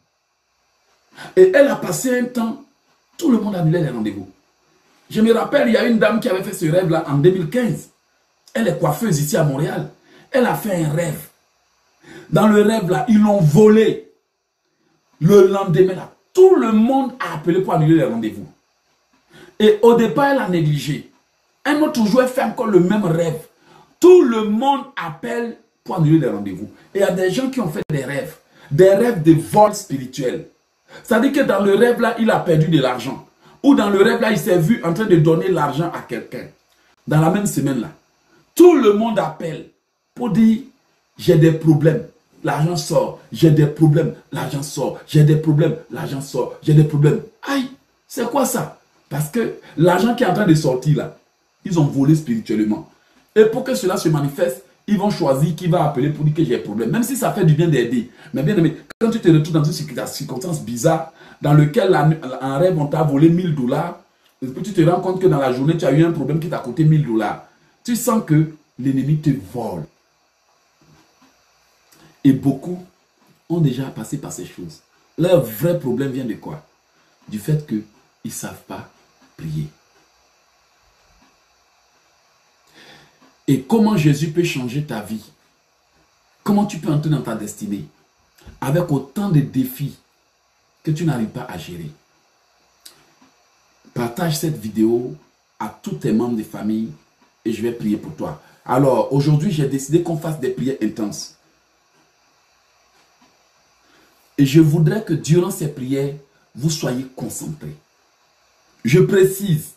S1: Et elle a passé un temps, tout le monde annulait les rendez-vous. Je me rappelle, il y a une dame qui avait fait ce rêve-là en deux mille quinze. Elle est coiffeuse ici à Montréal. Elle a fait un rêve. Dans le rêve-là, ils l'ont volé. Le lendemain, là, tout le monde a appelé pour annuler les rendez-vous. Et au départ, elle a négligé. Un autre jour, elle fait encore le même rêve. Tout le monde appelle pour annuler les rendez-vous. Et il y a des gens qui ont fait des rêves. Des rêves de vol spirituel. C'est-à-dire que dans le rêve-là, il a perdu de l'argent. Ou dans le rêve-là, il s'est vu en train de donner l'argent à quelqu'un. Dans la même semaine-là. Tout le monde appelle pour dire, j'ai des problèmes. L'argent sort. J'ai des problèmes. L'argent sort. J'ai des problèmes. L'argent sort. J'ai des problèmes. Aïe, c'est quoi ça? Parce que l'argent qui est en train de sortir là, ils ont volé spirituellement. Et pour que cela se manifeste, ils vont choisir qui va appeler pour dire que j'ai un problème. Même si ça fait du bien d'aider. Mais bien aimé, quand tu te retrouves dans une circonstance bizarre, dans laquelle en rêve on t'a volé mille dollars, et puis tu te rends compte que dans la journée, tu as eu un problème qui t'a coûté mille dollars. Tu sens que l'ennemi te vole. Et beaucoup ont déjà passé par ces choses. Leur vrai problème vient de quoi? Du fait qu'ils ne savent pas prier. Et comment Jésus peut changer ta vie? Comment tu peux entrer dans ta destinée avec autant de défis que tu n'arrives pas à gérer? Partage cette vidéo à tous tes membres de famille et je vais prier pour toi. Alors, aujourd'hui, j'ai décidé qu'on fasse des prières intenses. Et je voudrais que durant ces prières, vous soyez concentrés. Je précise.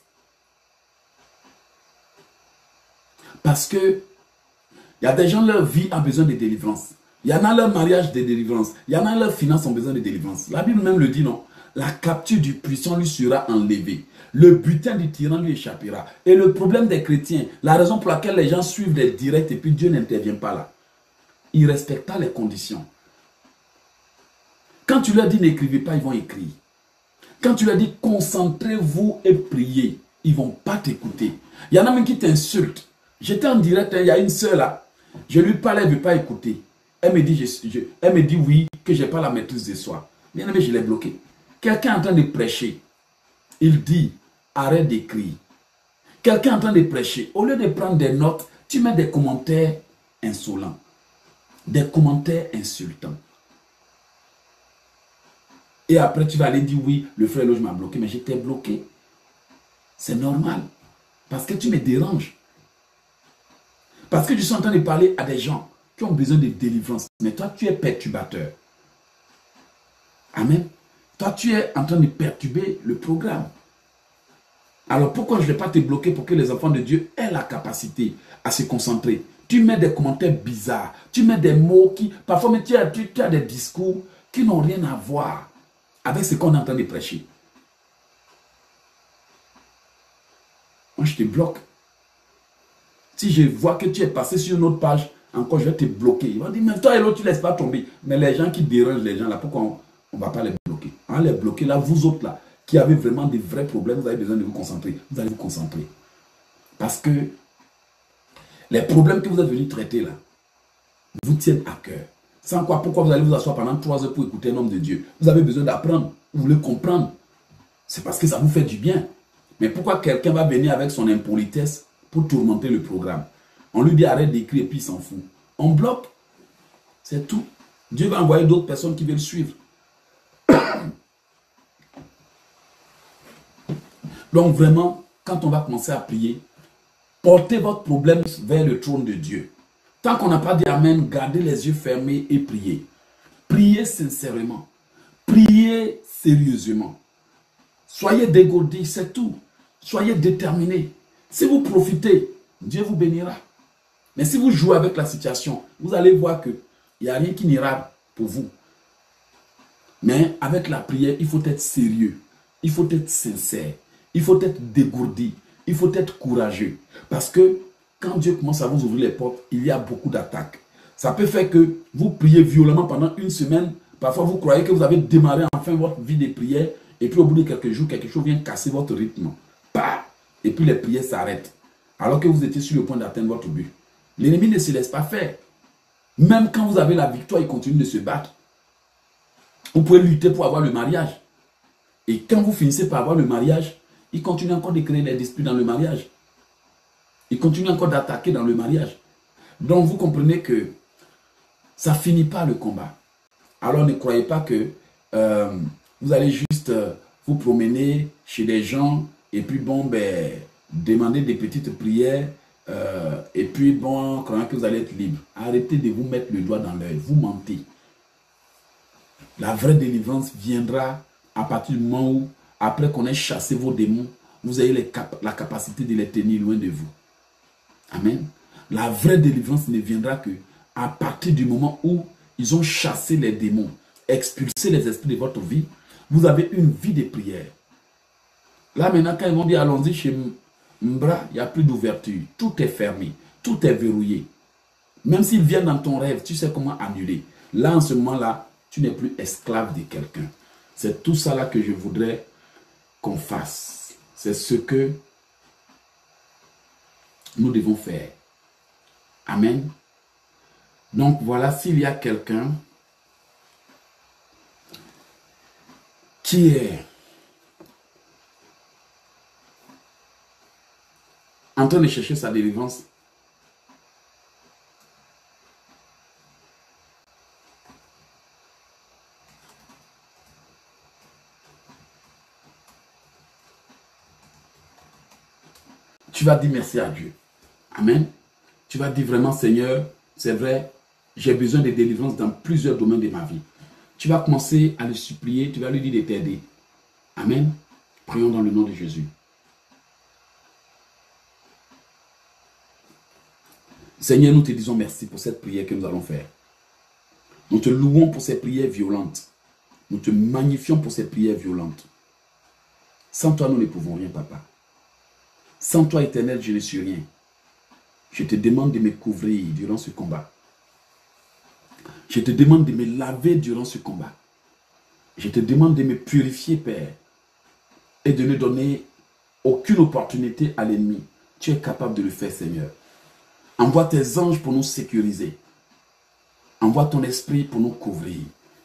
S1: Parce que il y a des gens, leur vie a besoin de délivrance. Il y en a leur mariage de délivrance. Il y en a leurs finances ont besoin de délivrance. La Bible même le dit, non? La capture du puissant lui sera enlevée. Le butin du tyran lui échappera. Et le problème des chrétiens, la raison pour laquelle les gens suivent les directs et puis Dieu n'intervient pas là. Ils ne respectent pas les conditions. Quand tu leur dis n'écrivez pas, ils vont écrire. Quand tu leur dis concentrez-vous et priez, ils ne vont pas t'écouter. Il y en a même qui t'insultent. J'étais en direct, hein, il y a une soeur là. Je lui parlais, elle ne veut pas écouter. Elle me dit, je, je, elle me dit oui, que je n'ai pas la maîtrise de soi. Bien aimé, je l'ai bloqué. Quelqu'un est en train de prêcher. Il dit, arrête d'écrire. Quelqu'un est en train de prêcher. Au lieu de prendre des notes, tu mets des commentaires insolents. Des commentaires insultants. Et après, tu vas aller dire, oui, le frère Loge m'a bloqué. Mais j'étais bloqué. C'est normal. Parce que tu me déranges. Parce que je suis en train de parler à des gens qui ont besoin de délivrance. Mais toi, tu es perturbateur. Amen. Toi, tu es en train de perturber le programme. Alors, pourquoi je ne vais pas te bloquer pour que les enfants de Dieu aient la capacité à se concentrer? Tu mets des commentaires bizarres. Tu mets des mots qui... Parfois, mais tu, as, tu, tu as des discours qui n'ont rien à voir avec ce qu'on est en train de prêcher. Moi, je te bloque. Si je vois que tu es passé sur une autre page, encore je vais te bloquer. Ils vont dire, mais toi et l'autre, tu ne laisses pas tomber. Mais les gens qui dérangent les gens là, pourquoi on ne va pas les bloquer? On les bloquer là, vous autres là, qui avez vraiment des vrais problèmes, vous avez besoin de vous concentrer. Vous allez vous concentrer. Parce que les problèmes que vous êtes venus traiter là, vous tiennent à cœur. Sans quoi, pourquoi vous allez vous asseoir pendant trois heures pour écouter un homme de Dieu? Vous avez besoin d'apprendre, vous voulez comprendre. C'est parce que ça vous fait du bien. Mais pourquoi quelqu'un va venir avec son impolitesse pour tourmenter le programme? On lui dit arrête d'écrire et puis il s'en fout. On bloque. C'est tout. Dieu va envoyer d'autres personnes qui veulent suivre. Donc vraiment, quand on va commencer à prier, portez votre problème vers le trône de Dieu. Tant qu'on n'a pas dit amen, gardez les yeux fermés et priez. Priez sincèrement. Priez sérieusement. Soyez dégourdis, c'est tout. Soyez déterminés. Si vous profitez, Dieu vous bénira. Mais si vous jouez avec la situation, vous allez voir qu'il n'y a rien qui n'ira pour vous. Mais avec la prière, il faut être sérieux. Il faut être sincère. Il faut être dégourdi. il faut être courageux. Parce que quand Dieu commence à vous ouvrir les portes, il y a beaucoup d'attaques. Ça peut faire que vous priez violemment pendant une semaine. Parfois, vous croyez que vous avez démarré enfin votre vie de prière. Et puis, au bout de quelques jours, quelque chose vient casser votre rythme. Bah! Et puis, les prières s'arrêtent. Alors que vous étiez sur le point d'atteindre votre but. L'ennemi ne se laisse pas faire. Même quand vous avez la victoire, il continue de se battre. Vous pouvez lutter pour avoir le mariage. Et quand vous finissez par avoir le mariage, il continue encore de créer des disputes dans le mariage. Il continue encore d'attaquer dans le mariage. Donc, vous comprenez que ça ne finit pas le combat. Alors, ne croyez pas que euh, vous allez juste euh, vous promener chez des gens et puis, bon, ben, demander des petites prières euh, et puis, bon, croyant que vous allez être libre. Arrêtez de vous mettre le doigt dans l'œil. Vous mentez. La vraie délivrance viendra à partir du moment où, après qu'on ait chassé vos démons, vous ayez les cap la capacité de les tenir loin de vous. Amen. La vraie délivrance ne viendra que à partir du moment où ils ont chassé les démons, expulsé les esprits de votre vie, vous avez une vie de prière. Là maintenant, quand ils vont dire allons-y chez Mbra, il n'y a plus d'ouverture. Tout est fermé, tout est verrouillé. Même s'ils viennent dans ton rêve, tu sais comment annuler. Là, en ce moment-là, tu n'es plus esclave de quelqu'un. C'est tout ça là que je voudrais qu'on fasse. C'est ce que nous devons faire. Amen. Donc voilà, s'il y a quelqu'un qui est en train de chercher sa délivrance, tu vas dire merci à Dieu. Amen. Tu vas dire vraiment, Seigneur, c'est vrai, j'ai besoin de délivrance dans plusieurs domaines de ma vie. Tu vas commencer à le supplier, tu vas lui dire de t'aider. Amen. Prions dans le nom de Jésus. Seigneur, nous te disons merci pour cette prière que nous allons faire. Nous te louons pour ces prières violentes. Nous te magnifions pour ces prières violentes. Sans toi, nous ne pouvons rien, Papa. Sans toi, Éternel, je ne suis rien. Je te demande de me couvrir durant ce combat. Je te demande de me laver durant ce combat. Je te demande de me purifier, Père, et de ne donner aucune opportunité à l'ennemi. Tu es capable de le faire, Seigneur. Envoie tes anges pour nous sécuriser. Envoie ton esprit pour nous couvrir.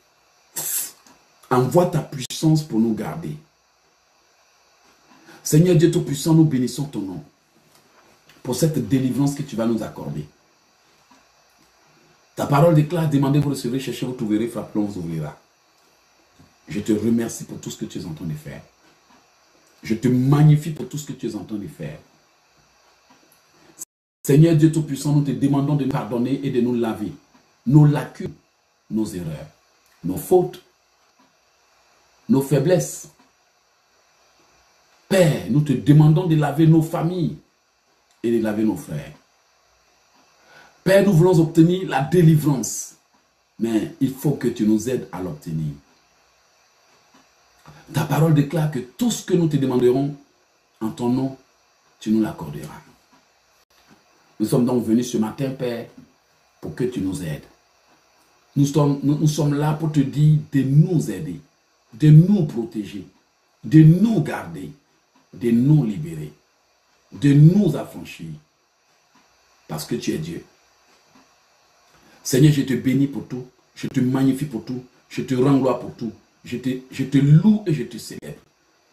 S1: Envoie ta puissance pour nous garder. Seigneur Dieu Tout-Puissant, nous bénissons ton nom pour cette délivrance que tu vas nous accorder. Ta parole déclare, demandez, vous recevrez, cherchez, vous trouverez, frappez, on vous ouvrira. Je te remercie pour tout ce que tu es en train de faire. Je te magnifie pour tout ce que tu es en train de faire. Seigneur Dieu Tout-Puissant, nous te demandons de nous pardonner et de nous laver. Nos lacunes, nos erreurs, nos fautes, nos faiblesses. Père, nous te demandons de laver nos familles et de laver nos frères. Père, nous voulons obtenir la délivrance, mais il faut que tu nous aides à l'obtenir. Ta parole déclare que tout ce que nous te demanderons en ton nom, tu nous l'accorderas. Nous sommes donc venus ce matin, Père, pour que tu nous aides. Nous sommes, nous, nous sommes là pour te dire de nous aider, de nous protéger, de nous garder, de nous libérer, de nous affranchir, parce que tu es Dieu. Seigneur, je te bénis pour tout, je te magnifie pour tout, je te rends gloire pour tout, je te, je te loue et je te célèbre.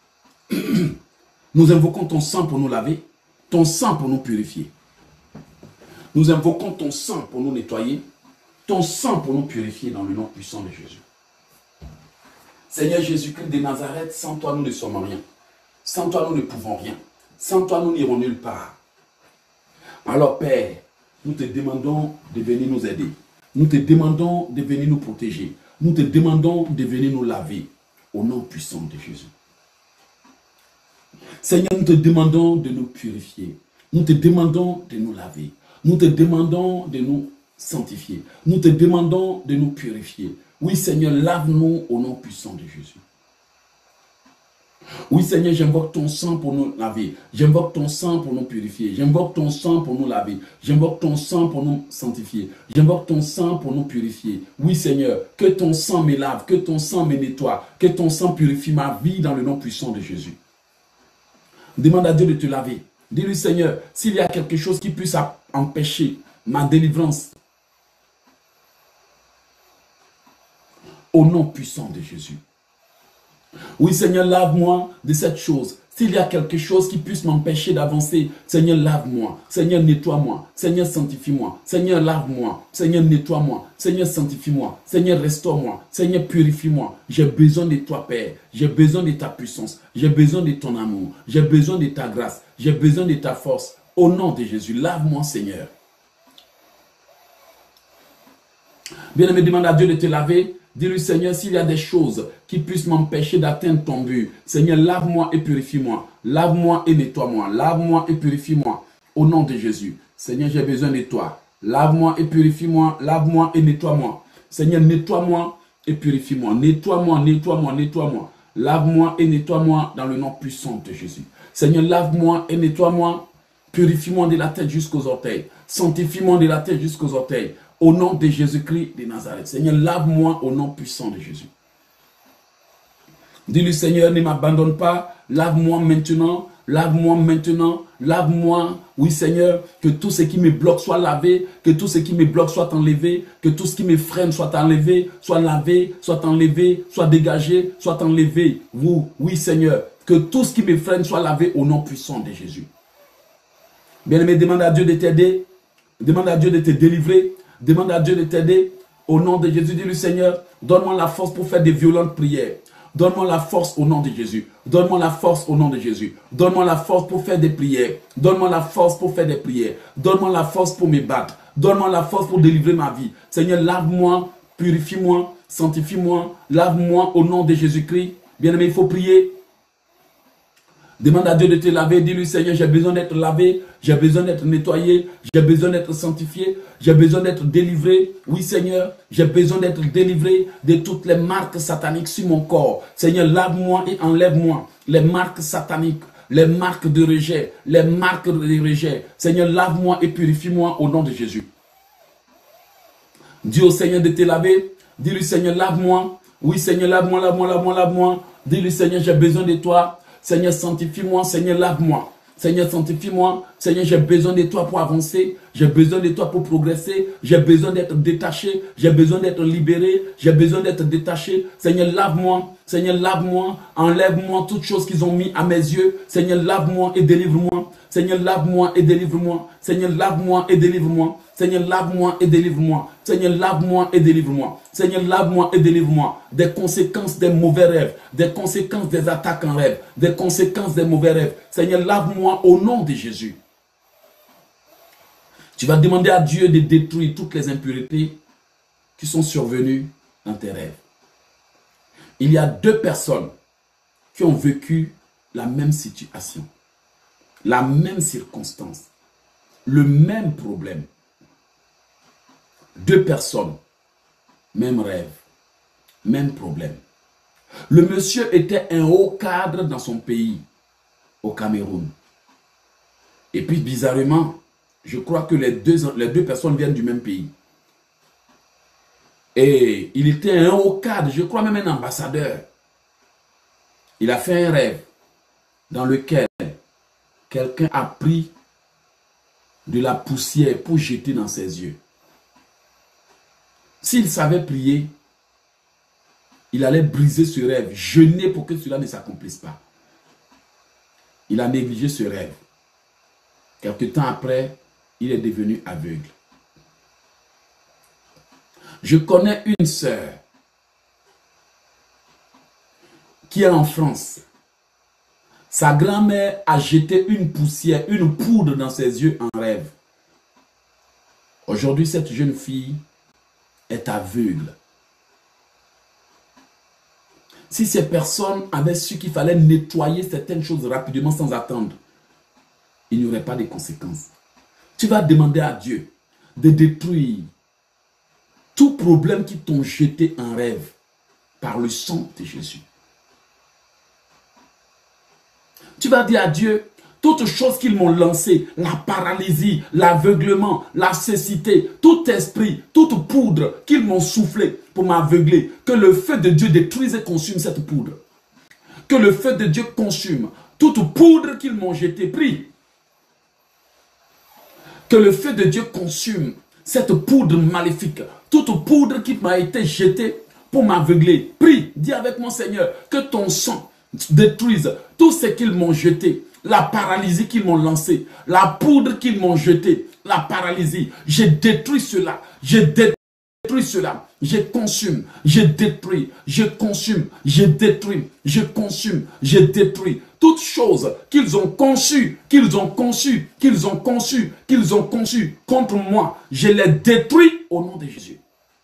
S1: Nous invoquons ton sang pour nous laver, ton sang pour nous purifier. Nous invoquons ton sang pour nous nettoyer, ton sang pour nous purifier dans le nom puissant de Jésus. Seigneur Jésus-Christ de Nazareth, sans toi nous ne sommes rien. Sans toi nous ne pouvons rien. Sans toi nous n'irons nulle part. Alors Père, nous te demandons de venir nous aider. Nous te demandons de venir nous protéger. Nous te demandons de venir nous laver au nom puissant de Jésus. Seigneur, nous te demandons de nous purifier. Nous te demandons de nous laver. Nous te demandons de nous sanctifier. Nous te demandons de nous purifier. Oui, Seigneur, lave-nous au nom puissant de Jésus. Oui, Seigneur, j'invoque ton sang pour nous laver. J'invoque ton sang pour nous purifier. J'invoque ton sang pour nous laver. J'invoque ton sang pour nous sanctifier. J'invoque ton sang pour nous purifier. Oui, Seigneur, que ton sang me lave, que ton sang me nettoie, que ton sang purifie ma vie dans le nom puissant de Jésus. Demande à Dieu de te laver. Dis-lui, Seigneur, s'il y a quelque chose qui puisse empêcher ma délivrance, au nom puissant de Jésus. Oui, Seigneur, lave-moi de cette chose. S'il y a quelque chose qui puisse m'empêcher d'avancer, Seigneur, lave-moi. Seigneur, nettoie-moi. Seigneur, sanctifie-moi. Seigneur, lave-moi. Seigneur, nettoie-moi. Seigneur, sanctifie-moi. Seigneur, restaure-moi. Seigneur, purifie-moi. J'ai besoin de toi, Père. J'ai besoin de ta puissance. J'ai besoin de ton amour. J'ai besoin de ta grâce. J'ai besoin de ta force. Au nom de Jésus, lave-moi, Seigneur. Bien-aimé, demande à Dieu de te laver. Dis-lui, Seigneur, s'il y a des choses qui puissent m'empêcher d'atteindre ton but, Seigneur, lave-moi et purifie-moi. Lave-moi et nettoie-moi. Lave-moi et purifie-moi. Au nom de Jésus. Seigneur, j'ai besoin de toi. Lave-moi et purifie-moi. Lave-moi et nettoie-moi. Seigneur, nettoie-moi et purifie-moi. Nettoie-moi, nettoie-moi, nettoie-moi. Lave-moi et nettoie-moi dans le nom puissant de Jésus. Seigneur, lave-moi et nettoie-moi. Purifie-moi de la tête jusqu'aux orteils. Sanctifie-moi de la tête jusqu'aux orteils. Au nom de Jésus-Christ de Nazareth. Seigneur, lave-moi au nom puissant de Jésus. Dis-lui, Seigneur, ne m'abandonne pas. Lave-moi maintenant. Lave-moi maintenant. Lave-moi. Oui, Seigneur, que tout ce qui me bloque soit lavé. Que tout ce qui me bloque soit enlevé. Que tout ce qui me freine soit enlevé. Soit lavé, soit enlevé, soit dégagé, soit enlevé. Vous, oui, Seigneur, que tout ce qui me freine soit lavé au nom puissant de Jésus. Bien-aimé, demande à Dieu de t'aider. Demande à Dieu de te délivrer. Demande à Dieu de t'aider. Au nom de Jésus, dis-lui, Seigneur, donne-moi la force pour faire des violentes prières. Donne-moi la force au nom de Jésus. Donne-moi la force au nom de Jésus. Donne-moi la force pour faire des prières. Donne-moi la force pour faire des prières. Donne-moi la force pour me battre. Donne-moi la force pour délivrer ma vie. Seigneur, lave-moi, purifie-moi, sanctifie-moi. Lave-moi au nom de Jésus-Christ. Bien-aimé, il faut prier. Demande à Dieu de te laver. Dis-lui, Seigneur, j'ai besoin d'être lavé. J'ai besoin d'être nettoyé. J'ai besoin d'être sanctifié. J'ai besoin d'être délivré. Oui, Seigneur, j'ai besoin d'être délivré de toutes les marques sataniques sur mon corps. Seigneur, lave-moi et enlève-moi les marques sataniques, les marques de rejet, les marques de rejet. Seigneur, lave-moi et purifie-moi au nom de Jésus. Dis au Seigneur de te laver. Dis-lui, Seigneur, lave-moi. Oui, Seigneur, lave-moi, lave-moi, lave-moi, lave-moi. Dis-lui, Seigneur, j'ai besoin de toi. Seigneur, sanctifie-moi. Seigneur, lave-moi. Seigneur, sanctifie-moi. Seigneur, j'ai besoin de toi pour avancer. J'ai besoin de toi pour progresser. J'ai besoin d'être détaché. J'ai besoin d'être libéré. J'ai besoin d'être détaché. Seigneur, lave-moi. Seigneur, lave-moi. Enlève-moi toutes choses qu'ils ont mis à mes yeux. Seigneur, lave-moi et délivre-moi. Seigneur, lave-moi et délivre-moi. Seigneur, lave-moi et délivre-moi. Seigneur, lave-moi et délivre-moi. Seigneur, lave-moi et délivre-moi. Seigneur, lave-moi et délivre-moi des conséquences des mauvais rêves, des conséquences des attaques en rêve, des conséquences des mauvais rêves. Seigneur, lave-moi au nom de Jésus. Tu vas demander à Dieu de détruire toutes les impuretés qui sont survenues dans tes rêves. Il y a deux personnes qui ont vécu la même situation, la même circonstance, le même problème. Deux personnes, même rêve, même problème. Le monsieur était un haut cadre dans son pays, au Cameroun. Et puis bizarrement, je crois que les deux, les deux personnes viennent du même pays. Et il était un haut cadre, je crois même un ambassadeur. Il a fait un rêve dans lequel quelqu'un a pris de la poussière pour jeter dans ses yeux. S'il savait prier, il allait briser ce rêve, jeûner pour que cela ne s'accomplisse pas. Il a négligé ce rêve. Quelque temps après, il est devenu aveugle. Je connais une sœur qui est en France. Sa grand-mère a jeté une poussière, une poudre dans ses yeux en rêve. Aujourd'hui, cette jeune fille est aveugle. Si ces personnes avaient su qu'il fallait nettoyer certaines choses rapidement sans attendre, il n'y aurait pas de conséquences. Tu vas demander à Dieu de détruire tout problème qui t'ont jeté en rêve par le sang de Jésus. Tu vas dire à Dieu, toutes choses qu'ils m'ont lancées, la paralysie, l'aveuglement, la cécité, tout esprit, toute poudre qu'ils m'ont soufflé pour m'aveugler, que le feu de Dieu détruise et consume cette poudre. Que le feu de Dieu consume toute poudre qu'ils m'ont jetée. Prie. Que le feu de Dieu consume cette poudre maléfique, toute poudre qui m'a été jetée pour m'aveugler. Prie, dis avec mon Seigneur, que ton sang détruise tout ce qu'ils m'ont jeté, la paralysie qu'ils m'ont lancée, la poudre qu'ils m'ont jetée, la paralysie. Je détruis cela, je détruis cela, je consume, je détruis, je consume, je détruis, je consume, je détruis. Toutes choses qu'ils ont conçues, qu'ils ont conçues, qu'ils ont conçues, qu'ils ont conçues contre moi, je les détruis au nom de Jésus.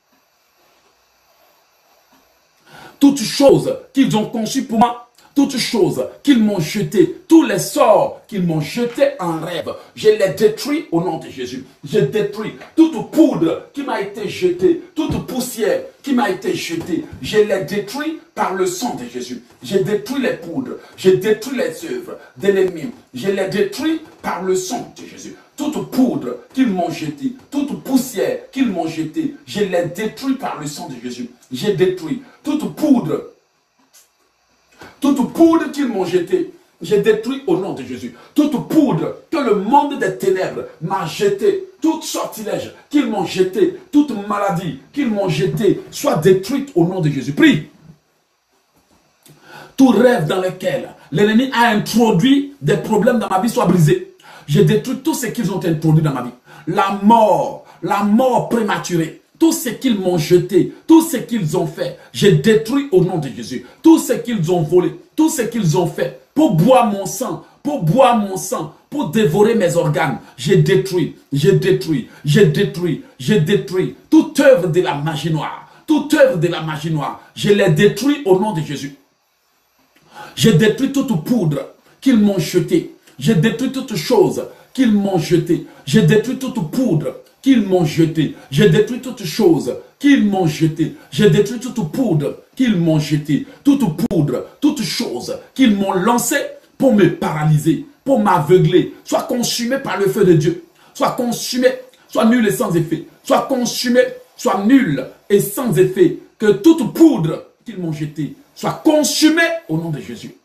S1: Toutes choses qu'ils ont conçues pour moi, toutes choses qu'ils m'ont jetées, tous les sorts qu'ils m'ont jetés en rêve, je les détruis au nom de Jésus. Je détruis toute poudre qui m'a été jetée, toute poussière qui m'a été jetée, je les détruis par le sang de Jésus. Je détruis les poudres, je détruis les œuvres de l'ennemi, je les détruis par le sang de Jésus. Toute poudre qu'ils m'ont jetée, toute poussière qu'ils m'ont jetée, je les détruis par le sang de Jésus. Je détruis toute poudre, toute poudre qu'ils m'ont jetée, j'ai détruit au nom de Jésus. Toute poudre que le monde des ténèbres m'a jetée, toute sortilège qu'ils m'ont jetée, toute maladie qu'ils m'ont jetée, soit détruite au nom de Jésus. Prie. Tout rêve dans lequel l'ennemi a introduit des problèmes dans ma vie soit brisé. J'ai détruit tout ce qu'ils ont introduit dans ma vie. La mort, la mort prématurée. Tout ce qu'ils m'ont jeté, tout ce qu'ils ont fait, j'ai détruit au nom de Jésus. Tout ce qu'ils ont volé, tout ce qu'ils ont fait pour boire mon sang, pour boire mon sang, pour dévorer mes organes, j'ai détruit, j'ai détruit, j'ai détruit, j'ai détruit toute œuvre de la magie noire, toute œuvre de la magie noire, je l'ai détruit au nom de Jésus. J'ai détruit toute poudre qu'ils m'ont jetée, j'ai détruit toute chose qu'ils m'ont jetée, j'ai détruit toute poudre qu'ils m'ont jeté. J'ai détruit toutes choses qu'ils m'ont jeté. J'ai détruit toute poudre qu'ils m'ont jeté. Toute poudre, toute chose qu'ils m'ont lancée pour me paralyser, pour m'aveugler, soit consumée par le feu de Dieu, soit consumée, soit nulle et sans effet, soit consumée, soit nulle et sans effet. Que toute poudre qu'ils m'ont jetée soit consumée au nom de Jésus.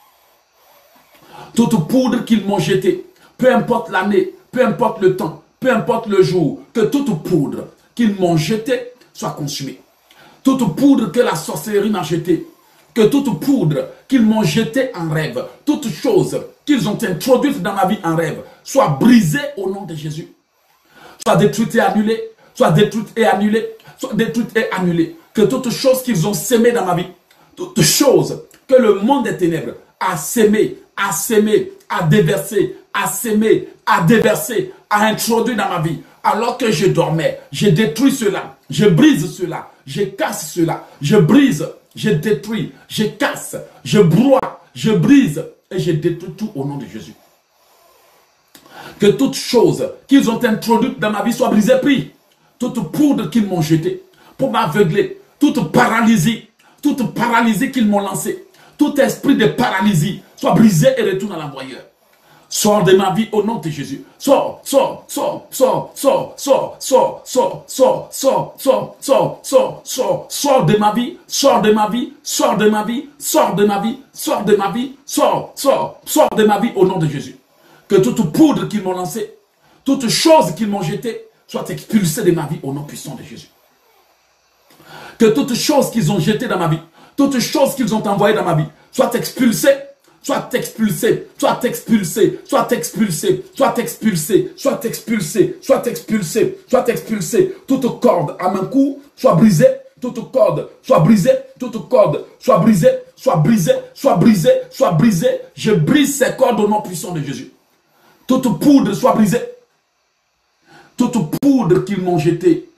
S1: Toute poudre qu'ils m'ont jetée, peu importe l'année, peu importe le temps, peu importe le jour, que toute poudre qu'ils m'ont jetée soit consumée. Toute poudre que la sorcellerie m'a jetée, que toute poudre qu'ils m'ont jetée en rêve, toute chose qu'ils ont introduite dans ma vie en rêve, soit brisée au nom de Jésus. Soit détruite et annulée, soit détruite et annulée, soit détruite et annulée. Que toute chose qu'ils ont sémée dans ma vie, toute chose que le monde des ténèbres a sémé, a sémé, a déversé, a sémé, a déversé, a introduit dans ma vie, alors que je dormais, je détruis cela, je brise cela, je casse cela, je brise, je détruis, je casse, je broie, je brise et je détruis tout au nom de Jésus. Que toute chose qu'ils ont introduite dans ma vie soit brisée, prie. Toute poudre qu'ils m'ont jetée pour m'aveugler, toute paralysie, toute paralysie qu'ils m'ont lancée, tout esprit de paralysie soit brisé et retourne à l'envoyeur. Sors de ma vie au nom de Jésus. Sors, sors, sors, sors, sors, sors, sors, sors, sors, sors, sors, sors, sors, sors, sors de ma vie, sors de ma vie, sors de ma vie, sors de ma vie, sors de ma vie, sors, sors, sors de ma vie au nom de Jésus. Que toute poudre qu'ils m'ont lancée, toute chose qu'ils m'ont jetée, soit expulsée de ma vie au nom puissant de Jésus. Que toute chose qu'ils ont jetée dans ma vie, toute chose qu'ils ont envoyée dans ma vie, soit expulsée, soit expulsé, soit expulsé, soit expulsé, soit expulsé, soit expulsé, soit expulsé, soit expulsé. Toute corde à mon cou soit brisée, toute corde soit brisée, toute corde soit brisée, soit brisée, soit brisée, soit brisée. Je brise ces cordes au nom puissant de Jésus. Toute poudre soit brisée. Toute poudre qu'ils m'ont jetée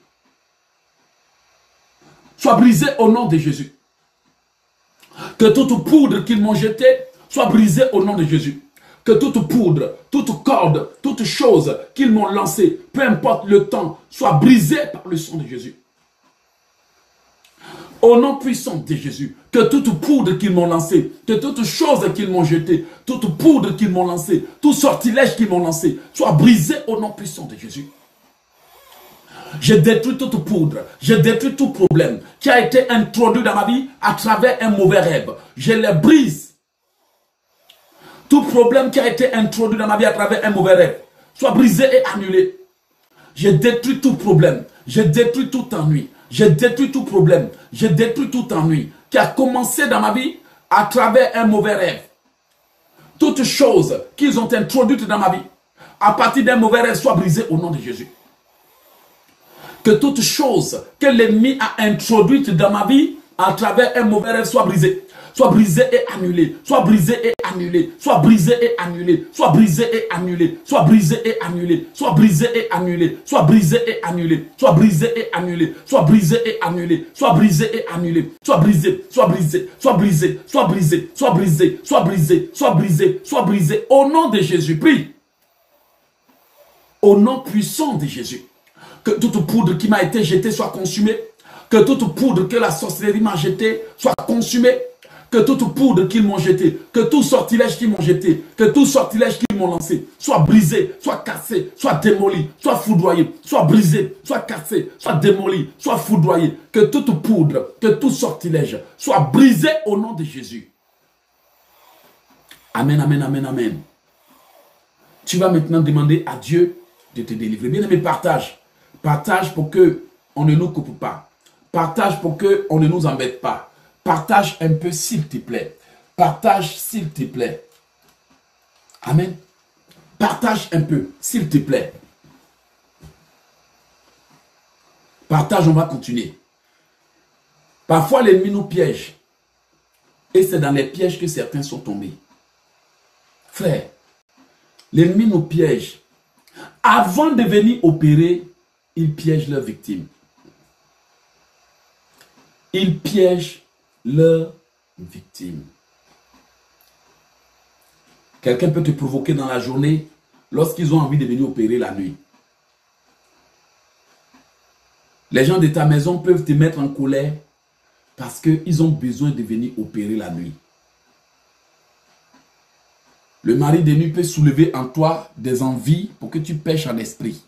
S1: soit brisée au nom de Jésus. Que toute poudre qu'ils m'ont jetée soit brisée au nom de Jésus. Que toute poudre, toute corde, toute chose qu'ils m'ont lancée, peu importe le temps, soit brisée par le sang de Jésus. Au nom puissant de Jésus, que toute poudre qu'ils m'ont lancée, que toute chose qu'ils m'ont jetée, toute poudre qu'ils m'ont lancée, tout sortilège qu'ils m'ont lancé, soit brisé au nom puissant de Jésus. Je détruis toute poudre, je détruis tout problème qui a été introduit dans ma vie à travers un mauvais rêve. Je les brise. Tout problème qui a été introduit dans ma vie à travers un mauvais rêve, soit brisé et annulé. Je détruis tout problème, je détruis tout ennui, je détruis tout problème, je détruis tout ennui qui a commencé dans ma vie à travers un mauvais rêve. Toutes choses qu'ils ont introduites dans ma vie à partir d'un mauvais rêve soient brisées au nom de Jésus. Que toute chose que l'ennemi a introduite dans ma vie à travers un mauvais rêve soit brisée. Soit brisée et annulée. Soit brisée et annulée. Soit brisée et annulée. Soit brisée et annulée. Soit brisée et annulée. Soit brisée et annulée. Soit brisée et annulée. Soit brisée et annulée. Soit brisée et annulée. Soit brisée et annulée. Soit brisée. Soit brisée. Soit brisée. Soit brisée. Soit brisée. Soit brisée. Soit brisée. Soit brisée. Au nom de Jésus, prie. Au nom puissant de Jésus. Que toute poudre qui m'a été jetée soit consumée. Que toute poudre que la sorcellerie m'a jetée soit consumée. Que toute poudre qu'ils m'ont jetée, que tout sortilège qu'ils m'ont jeté, que tout sortilège qu'ils m'ont lancé, soit brisé, soit cassé, soit démoli, soit foudroyé, soit brisé, soit cassé, soit démoli, soit foudroyé. Que toute poudre, que tout sortilège soit brisé au nom de Jésus. Amen, amen, amen, amen. Tu vas maintenant demander à Dieu de te délivrer. Bien aimé, partage. Partage pour que on ne nous coupe pas. Partage pour que on ne nous embête pas. Partage un peu s'il te plaît. Partage s'il te plaît. Amen. Partage un peu s'il te plaît. Partage, on va continuer. Parfois l'ennemi nous piège. Et c'est dans les pièges que certains sont tombés. Frère, l'ennemi nous piège. Avant de venir opérer, il piège leurs victimes. Il piège leurs victimes. Quelqu'un peut te provoquer dans la journée lorsqu'ils ont envie de venir opérer la nuit. Les gens de ta maison peuvent te mettre en colère parce qu'ils ont besoin de venir opérer la nuit. Le mari de nuit peut soulever en toi des envies pour que tu pêches en esprit.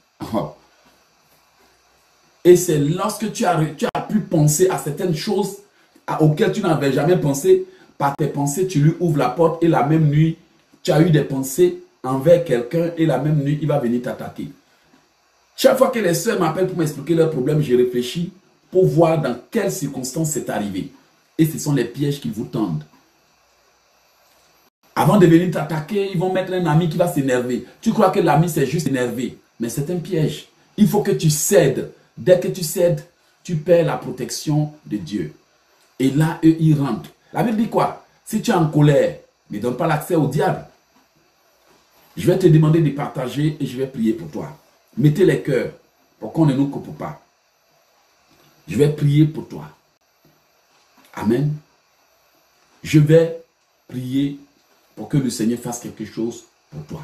S1: Et c'est lorsque tu as, tu as pu penser à certaines choses auxquelles tu n'avais jamais pensé, par tes pensées, tu lui ouvres la porte et la même nuit, tu as eu des pensées envers quelqu'un et la même nuit, il va venir t'attaquer. Chaque fois que les sœurs m'appellent pour m'expliquer leurs problèmes, je réfléchis pour voir dans quelles circonstances c'est arrivé. Et ce sont les pièges qui vous tendent. Avant de venir t'attaquer, ils vont mettre un ami qui va s'énerver. Tu crois que l'ami c'est juste énervé, mais c'est un piège. Il faut que tu cèdes. Dès que tu cèdes, tu perds la protection de Dieu. Et là, eux, ils rentrent. La Bible dit quoi? Si tu es en colère, ne donne pas l'accès au diable. Je vais te demander de partager et je vais prier pour toi. Mettez les cœurs pour qu'on ne nous coupe pas. Je vais prier pour toi. Amen. Je vais prier pour que le Seigneur fasse quelque chose pour toi.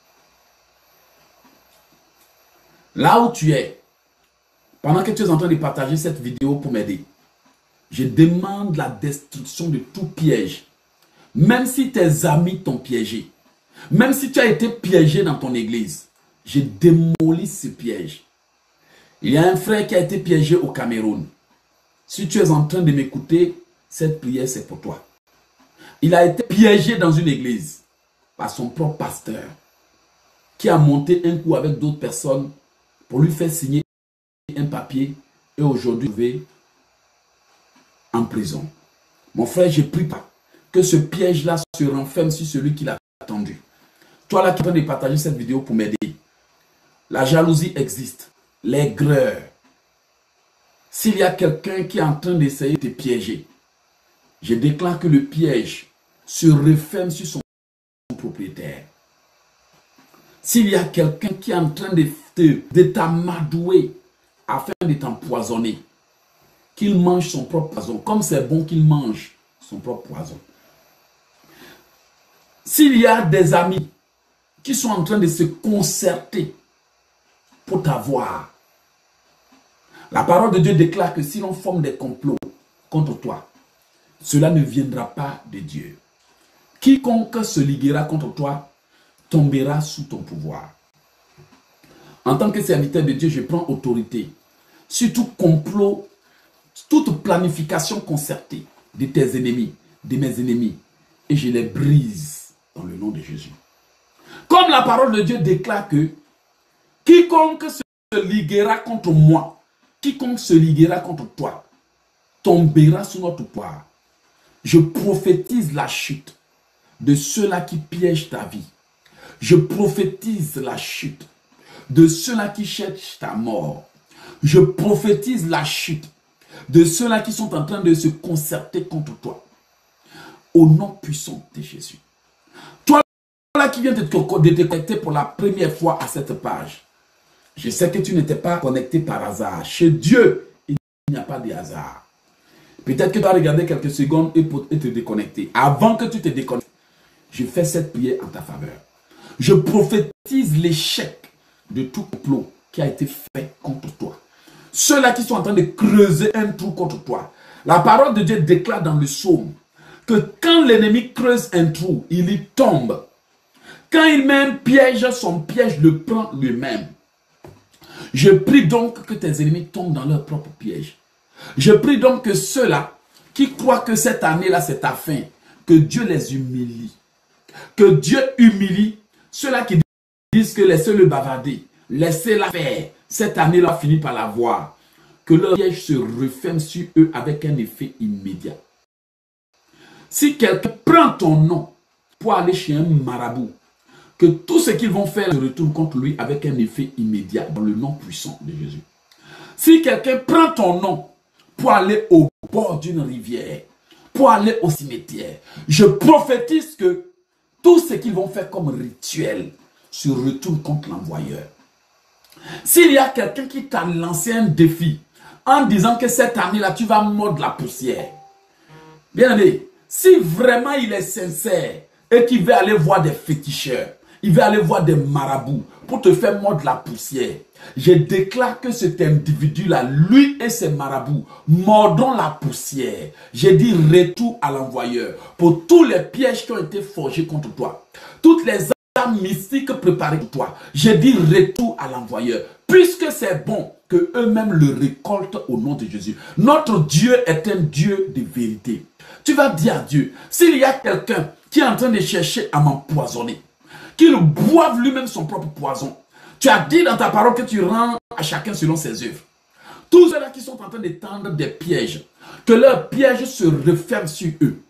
S1: Là où tu es, pendant que tu es en train de partager cette vidéo pour m'aider, je demande la destruction de tout piège. Même si tes amis t'ont piégé, même si tu as été piégé dans ton église, je démolis ce piège. Il y a un frère qui a été piégé au Cameroun. Si tu es en train de m'écouter, cette prière c'est pour toi. Il a été piégé dans une église par son propre pasteur qui a monté un coup avec d'autres personnes pour lui faire signer un papier et aujourd'hui il est en prison. Mon frère, je prie pas que ce piège-là se renferme sur celui qui l'a attendu. Toi là qui es en train de partager cette vidéo pour m'aider. La jalousie existe. L'aigreur. S'il y a quelqu'un qui est en train d'essayer de te piéger, je déclare que le piège se referme sur son propriétaire. S'il y a quelqu'un qui est en train de, de, de t'amadouer afin de t'empoisonner, qu'il mange son propre poison, comme c'est bon qu'il mange son propre poison. S'il y a des amis qui sont en train de se concerter pour t'avoir, la parole de Dieu déclare que si l'on forme des complots contre toi, cela ne viendra pas de Dieu. Quiconque se liguera contre toi tombera sous ton pouvoir. En tant que serviteur de Dieu, je prends autorité sur tout complot, toute planification concertée de tes ennemis, de mes ennemis, et je les brise dans le nom de Jésus. Comme la parole de Dieu déclare que quiconque se liguera contre moi, quiconque se liguera contre toi, tombera sous notre pouvoir. Je prophétise la chute de ceux-là qui piègent ta vie. Je prophétise la chute de ceux-là qui cherchent ta mort. Je prophétise la chute de ceux-là qui sont en train de se concerter contre toi. Au nom puissant de Jésus. Toi là qui viens de te, de te connecter pour la première fois à cette page, je sais que tu n'étais pas connecté par hasard. Chez Dieu, il n'y a pas de hasard. Peut-être que tu vas regarder quelques secondes et, pour, et te déconnecter. Avant que tu te déconnectes, je fais cette prière en ta faveur. Je prophétise l'échec de tout complot qui a été fait contre toi. Ceux-là qui sont en train de creuser un trou contre toi. La parole de Dieu déclare dans le psaume que quand l'ennemi creuse un trou, il y tombe. Quand il met un piège, son piège le prend lui-même. Je prie donc que tes ennemis tombent dans leur propre piège. Je prie donc que ceux-là qui croient que cette année-là c'est ta fin, que Dieu les humilie. Que Dieu humilie ceux-là qui disent que laissez-le bavarder, laissez-la faire. Cette année-là finit par la voir. Que leur piège se referme sur eux avec un effet immédiat. Si quelqu'un prend ton nom pour aller chez un marabout, que tout ce qu'ils vont faire se retourne contre lui avec un effet immédiat dans le nom puissant de Jésus. Si quelqu'un prend ton nom pour aller au bord d'une rivière, pour aller au cimetière, je prophétise que tout ce qu'ils vont faire comme rituel se retourne contre l'envoyeur. S'il y a quelqu'un qui t'a lancé un défi en disant que cette année-là, tu vas mordre la poussière, bien aimé, si vraiment il est sincère et qu'il veut aller voir des féticheurs, il veut aller voir des marabouts pour te faire mordre la poussière, je déclare que cet individu-là, lui et ses marabouts, mordront la poussière. J'ai dit retour à l'envoyeur pour tous les pièges qui ont été forgés contre toi. Toutes les armes mystiques préparées pour toi. J'ai dit retour à l'envoyeur. Puisque c'est bon que eux-mêmes le récoltent au nom de Jésus. Notre Dieu est un Dieu de vérité. Tu vas dire à Dieu, s'il y a quelqu'un qui est en train de chercher à m'empoisonner, qu'il boive lui-même son propre poison. Tu as dit dans ta parole que tu rends à chacun selon ses œuvres. Tous ceux-là qui sont en train de tendre des pièges, que leurs pièges se referment sur eux.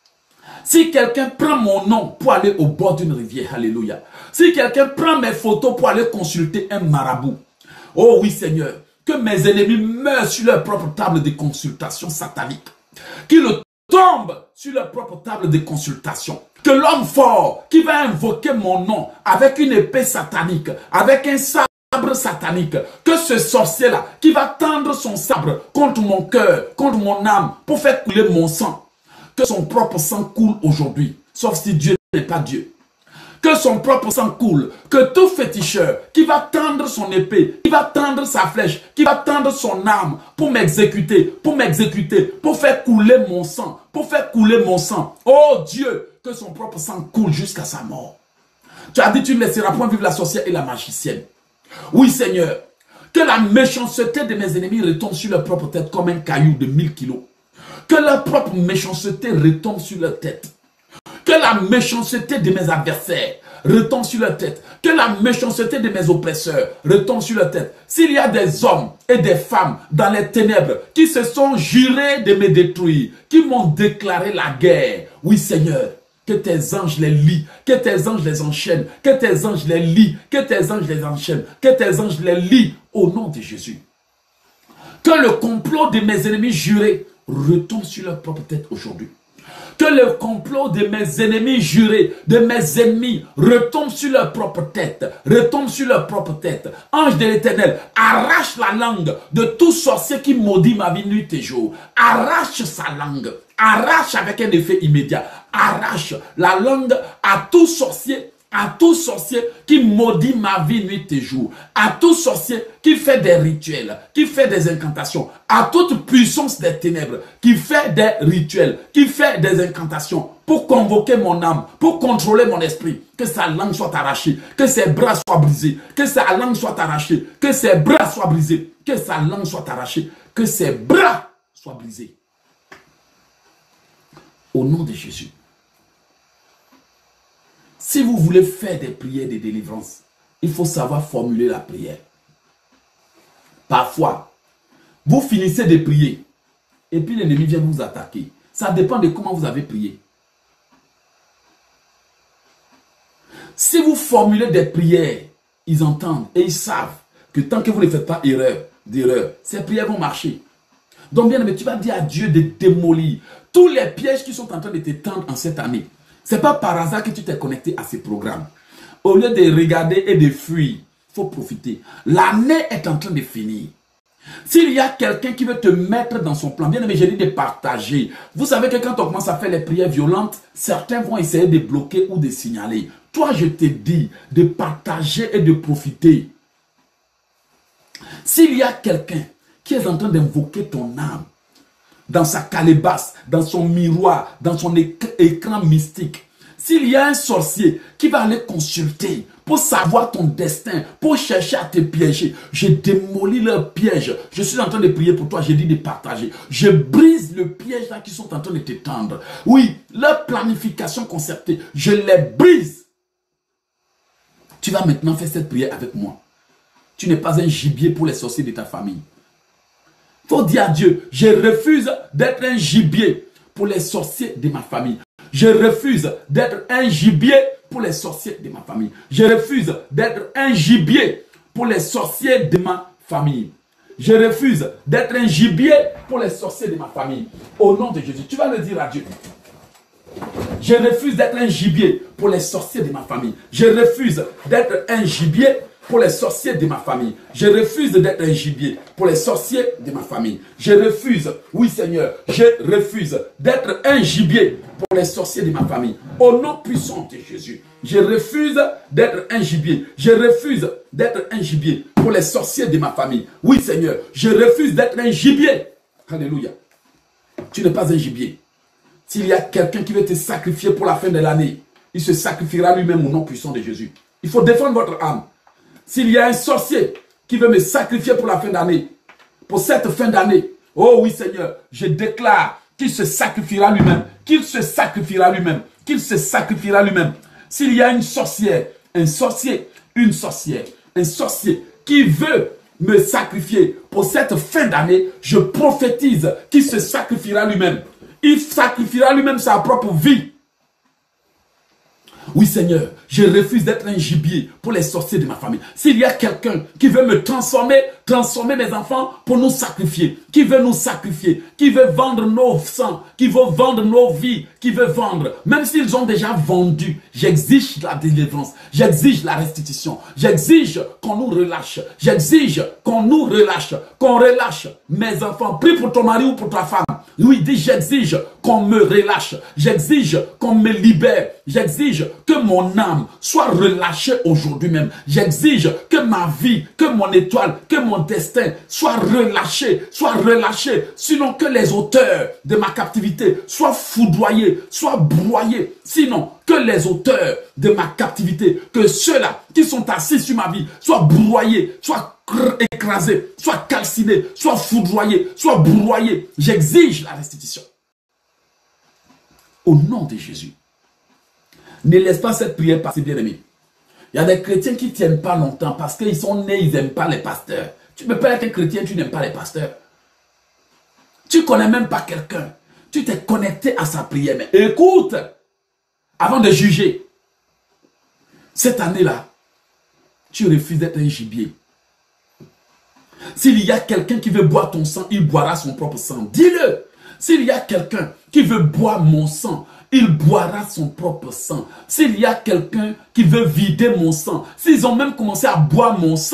S1: Si quelqu'un prend mon nom pour aller au bord d'une rivière, alléluia. Si quelqu'un prend mes photos pour aller consulter un marabout, oh oui Seigneur, que mes ennemis meurent sur leur propre table de consultation satanique. Qu'ils tombent sur leur propre table de consultation. Que l'homme fort qui va invoquer mon nom avec une épée satanique, avec un sabre satanique, que ce sorcier-là qui va tendre son sabre contre mon cœur, contre mon âme, pour faire couler mon sang, que son propre sang coule aujourd'hui, sauf si Dieu n'est pas Dieu. Que son propre sang coule, que tout féticheur qui va tendre son épée, qui va tendre sa flèche, qui va tendre son arme pour m'exécuter, pour m'exécuter, pour faire couler mon sang, pour faire couler mon sang. Oh Dieu, que son propre sang coule jusqu'à sa mort. Tu as dit tu ne laisseras point vivre la sorcière et la magicienne. Oui Seigneur, que la méchanceté de mes ennemis retombe sur leur propre tête comme un caillou de mille kilos. Que leur propre méchanceté retombe sur leur tête. Que la méchanceté de mes adversaires retombe sur leur tête. Que la méchanceté de mes oppresseurs retombe sur leur tête. S'il y a des hommes et des femmes dans les ténèbres qui se sont jurés de me détruire, qui m'ont déclaré la guerre, oui Seigneur, que tes anges les lient, que tes anges les enchaînent, que tes anges les lient, que tes anges les enchaînent, que tes anges les lient au nom de Jésus. Que le complot de mes ennemis jurés retombe sur leur propre tête aujourd'hui. Que le complot de mes ennemis jurés, de mes ennemis, retombe sur leur propre tête. Retombe sur leur propre tête. Ange de l'Éternel, arrache la langue de tout sorcier qui maudit ma vie nuit et jour. Arrache sa langue. Arrache avec un effet immédiat. Arrache la langue à tout sorcier À tout sorcier qui maudit ma vie nuit et jour. À tout sorcier qui fait des rituels, qui fait des incantations. À toute puissance des ténèbres qui fait des rituels, qui fait des incantations pour convoquer mon âme, pour contrôler mon esprit. Que sa langue soit arrachée, que ses bras soient brisés, que sa langue soit arrachée, que ses bras soient brisés, que sa langue soit arrachée, que ses bras soient brisés. Au nom de Jésus. Si vous voulez faire des prières de délivrance, il faut savoir formuler la prière. Parfois, vous finissez de prier et puis l'ennemi vient vous attaquer. Ça dépend de comment vous avez prié. Si vous formulez des prières, ils entendent et ils savent que tant que vous ne faites pas erreur, d'erreur, ces prières vont marcher. Donc bien aimé, tu vas dire à Dieu de démolir tous les pièges qui sont en train de te tendre en cette année. Ce n'est pas par hasard que tu t'es connecté à ces programmes. Au lieu de regarder et de fuir, il faut profiter. L'année est en train de finir. S'il y a quelqu'un qui veut te mettre dans son plan, bien aimé, j'ai dit de partager. Vous savez que quand on commence à faire les prières violentes, certains vont essayer de bloquer ou de signaler. Toi, je te dis de partager et de profiter. S'il y a quelqu'un qui est en train d'invoquer ton âme, dans sa calebasse, dans son miroir, dans son écran mystique. S'il y a un sorcier qui va aller consulter pour savoir ton destin, pour chercher à te piéger, je démolis leur piège. Je suis en train de prier pour toi, j'ai dit de partager. Je brise le piège là qui sont en train de te tendre. Oui, leur planification concertée, je les brise. Tu vas maintenant faire cette prière avec moi. Tu n'es pas un gibier pour les sorciers de ta famille. Il faut dire à Dieu, je refuse d'être un gibier pour les sorciers de ma famille. Je refuse d'être un gibier pour les sorciers de ma famille. Je refuse d'être un gibier pour les sorciers de ma famille. Je refuse d'être un gibier pour les sorciers de ma famille. Au nom de Jésus, tu vas le dire à Dieu. Je refuse d'être un gibier pour les sorciers de ma famille. Je refuse d'être un gibier pour les sorciers de ma famille. Je refuse d'être un gibier pour les sorciers de ma famille. Je refuse, oui Seigneur, je refuse d'être un gibier pour les sorciers de ma famille. Au nom puissant de Jésus, je refuse d'être un gibier. Je refuse d'être un gibier pour les sorciers de ma famille. Oui Seigneur, je refuse d'être un gibier. Alléluia. Tu n'es pas un gibier. S'il y a quelqu'un qui veut te sacrifier pour la fin de l'année, il se sacrifiera lui-même au nom puissant de Jésus. Il faut défendre votre âme. S'il y a un sorcier qui veut me sacrifier pour la fin d'année, pour cette fin d'année, oh oui Seigneur, je déclare qu'il se sacrifiera lui-même, qu'il se sacrifiera lui-même, qu'il se sacrifiera lui-même. S'il y a une sorcière, un sorcier, une sorcière, un sorcier qui veut me sacrifier pour cette fin d'année, je prophétise qu'il se sacrifiera lui-même. Il sacrifiera lui-même sa propre vie. Oui Seigneur, je refuse d'être un gibier pour les sorciers de ma famille. S'il y a quelqu'un qui veut me transformer, transformer mes enfants pour nous sacrifier, qui veut nous sacrifier, qui veut vendre nos sangs, qui veut vendre nos vies, qui veut vendre, même s'ils ont déjà vendu, j'exige la délivrance, j'exige la restitution, j'exige qu'on nous relâche, j'exige qu'on nous relâche, qu'on relâche mes enfants. Prie pour ton mari ou pour ta femme. Oui, dis j'exige qu'on me relâche, j'exige qu'on me libère, j'exige que mon âme soit relâchée aujourd'hui même. J'exige que ma vie, que mon étoile, que mon destin soit relâché, soit relâché. Sinon que les auteurs de ma captivité soient foudroyés, soient broyés. Sinon que les auteurs de ma captivité, que ceux-là qui sont assis sur ma vie soient broyés, soient écrasés, soient calcinés, soient foudroyés, soient broyés. J'exige la restitution. Au nom de Jésus. Ne laisse pas cette prière passer, bien-aimé. Il y a des chrétiens qui ne tiennent pas longtemps parce qu'ils sont nés, ils n'aiment pas les pasteurs. Tu ne peux pas être un chrétien, tu n'aimes pas les pasteurs. Tu ne connais même pas quelqu'un. Tu t'es connecté à sa prière. Mais écoute, avant de juger, cette année-là, tu refuses d'être un gibier. S'il y a quelqu'un qui veut boire ton sang, il boira son propre sang. Dis-le. S'il y a quelqu'un qui veut boire mon sang, il boira son propre sang. S'il y a quelqu'un qui veut vider mon sang, s'ils ont même commencé à boire mon sang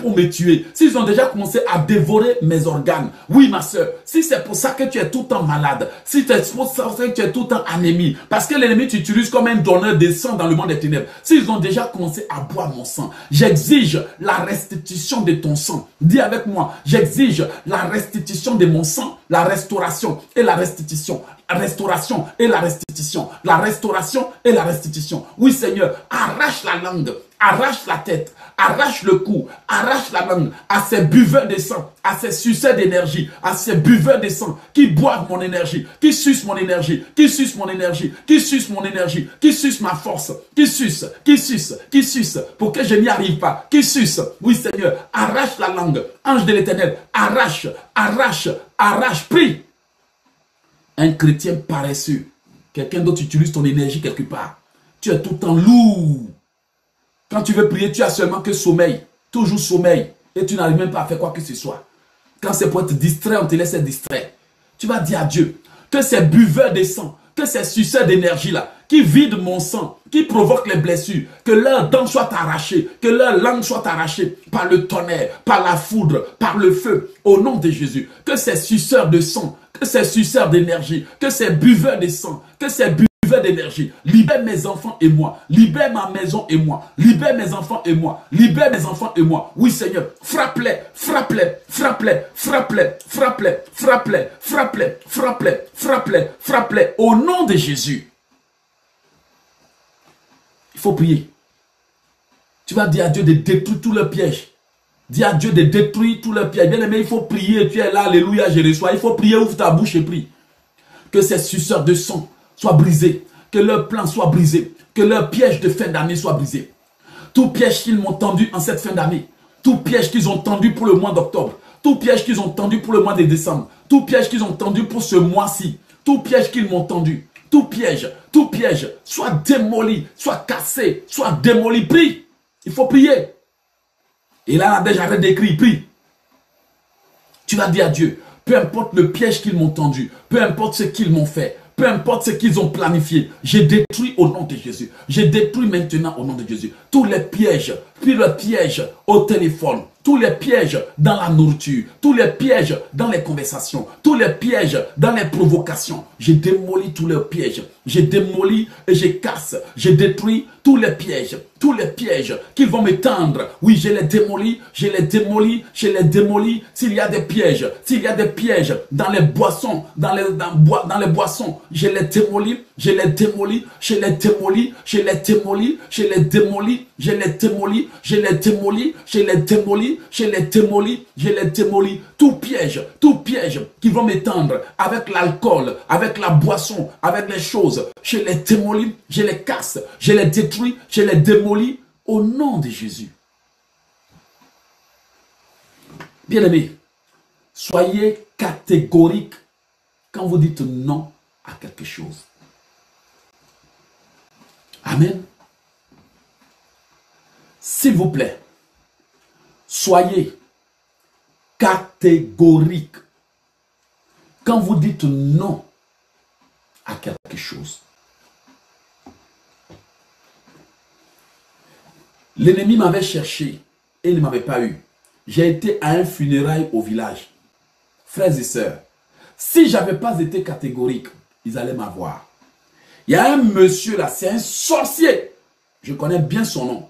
S1: pour me tuer, s'ils ont déjà commencé à dévorer mes organes, oui ma soeur, si c'est pour ça que tu es tout le temps malade, si c'est pour ça que tu es tout le temps anémie, parce que l'ennemi t'utilise comme un donneur de sang dans le monde des ténèbres, s'ils ont déjà commencé à boire mon sang, j'exige la restitution de ton sang. Dis avec moi, j'exige la restitution de mon sang, la restauration et la restitution. La restauration et la restitution. La restauration et la restitution. Oui Seigneur, arrache la langue, arrache la tête, arrache le cou, arrache la langue à ces buveurs de sang, à ces suceurs d'énergie, à ces buveurs de sang qui boivent mon énergie, qui sucent mon énergie, qui sucent mon énergie, qui sucent mon énergie, qui sucent ma force, qui sucent, qui sucent, qui sucent, pour que je n'y arrive pas, qui sucent. Oui Seigneur, arrache la langue, ange de l'Éternel, arrache, arrache, arrache, prie. Un chrétien paresseux, quelqu'un d'autre utilise ton énergie quelque part. Tu es tout le temps lourd. Quand tu veux prier, tu as seulement que sommeil. Toujours sommeil. Et tu n'arrives même pas à faire quoi que ce soit. Quand c'est pour être distrait, on te laisse être distrait. Tu vas dire à Dieu que ces buveurs de sang, que ces suceurs d'énergie-là, qui vident mon sang, qui provoquent les blessures, que leurs dents soient arrachées, que leur langue soit arrachée par le tonnerre, par la foudre, par le feu, au nom de Jésus. Que ces suceurs de sang, que ces suceurs d'énergie, que ces buveurs de sang, que ces buveurs d'énergie, libère mes enfants et moi, libère ma maison et moi, libère mes enfants et moi, libère mes enfants et moi. Oui Seigneur, frappe-les, frappe-les, frappe-les, frappe-les, frappe-les, frappe-les, frappe-les, frappe-les, frappe-les, frappe-les, au nom de Jésus. Il faut prier. Tu vas dire à Dieu de détruire tous leurs pièges. Dis à Dieu de détruire tous leurs pièges. Bien aimé, il faut prier. Tu es là, alléluia, je reçois. Il faut prier, ouvre ta bouche et prie. Que ces suceurs de sang soient brisés. Que leurs plans soient brisés. Que leurs pièges de fin d'année soient brisés. Tout piège qu'ils m'ont tendu en cette fin d'année. Tout piège qu'ils ont tendu pour le mois d'octobre. Tout piège qu'ils ont tendu pour le mois de décembre. Tout piège qu'ils ont tendu pour ce mois-ci. Tout piège qu'ils m'ont tendu. Tout piège, tout piège, soit démoli, soit cassé, soit démoli. Prie. Il faut prier. Et là, déjà, arrête d'écrire, prie. Tu vas dire à Dieu, peu importe le piège qu'ils m'ont tendu, peu importe ce qu'ils m'ont fait, peu importe ce qu'ils ont planifié, j'ai détruit au nom de Jésus. J'ai détruit maintenant au nom de Jésus. Tous les pièges, puis le piège au téléphone, tous les pièges dans la nourriture, tous les pièges dans les conversations, tous les pièges dans les provocations. J'ai démoli tous les pièges. J'ai démoli et je casse. J'ai détruit tous les pièges. Tous les pièges qu'ils vont me tendre. Oui, je les démolis, je les démolis, je les démolis. S'il y a des pièges, s'il y a des pièges dans les boissons, dans les, dans, dans les boissons, je les démolis, je les démolis, je les démolis, je les démolis, je les démolis, je les démolis, je les démolis, je les démolis, je les démolis, je les démolis. Tout piège, tout piège qui vont m'étendre avec l'alcool, avec la boisson, avec les choses, je les démolis, je les casse, je les détruis, je les démolis au nom de Jésus. Bien-aimés, soyez catégoriques quand vous dites non à quelque chose. Amen. S'il vous plaît, soyez catégorique quand vous dites non à quelque chose. L'ennemi m'avait cherché et il ne m'avait pas eu. J'ai été à un funérail au village. Frères et sœurs, si je n'avais pas été catégorique, ils allaient m'avoir. Il y a un monsieur là, c'est un sorcier. Je connais bien son nom.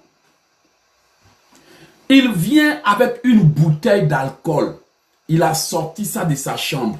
S1: Il vient avec une bouteille d'alcool. Il a sorti ça de sa chambre.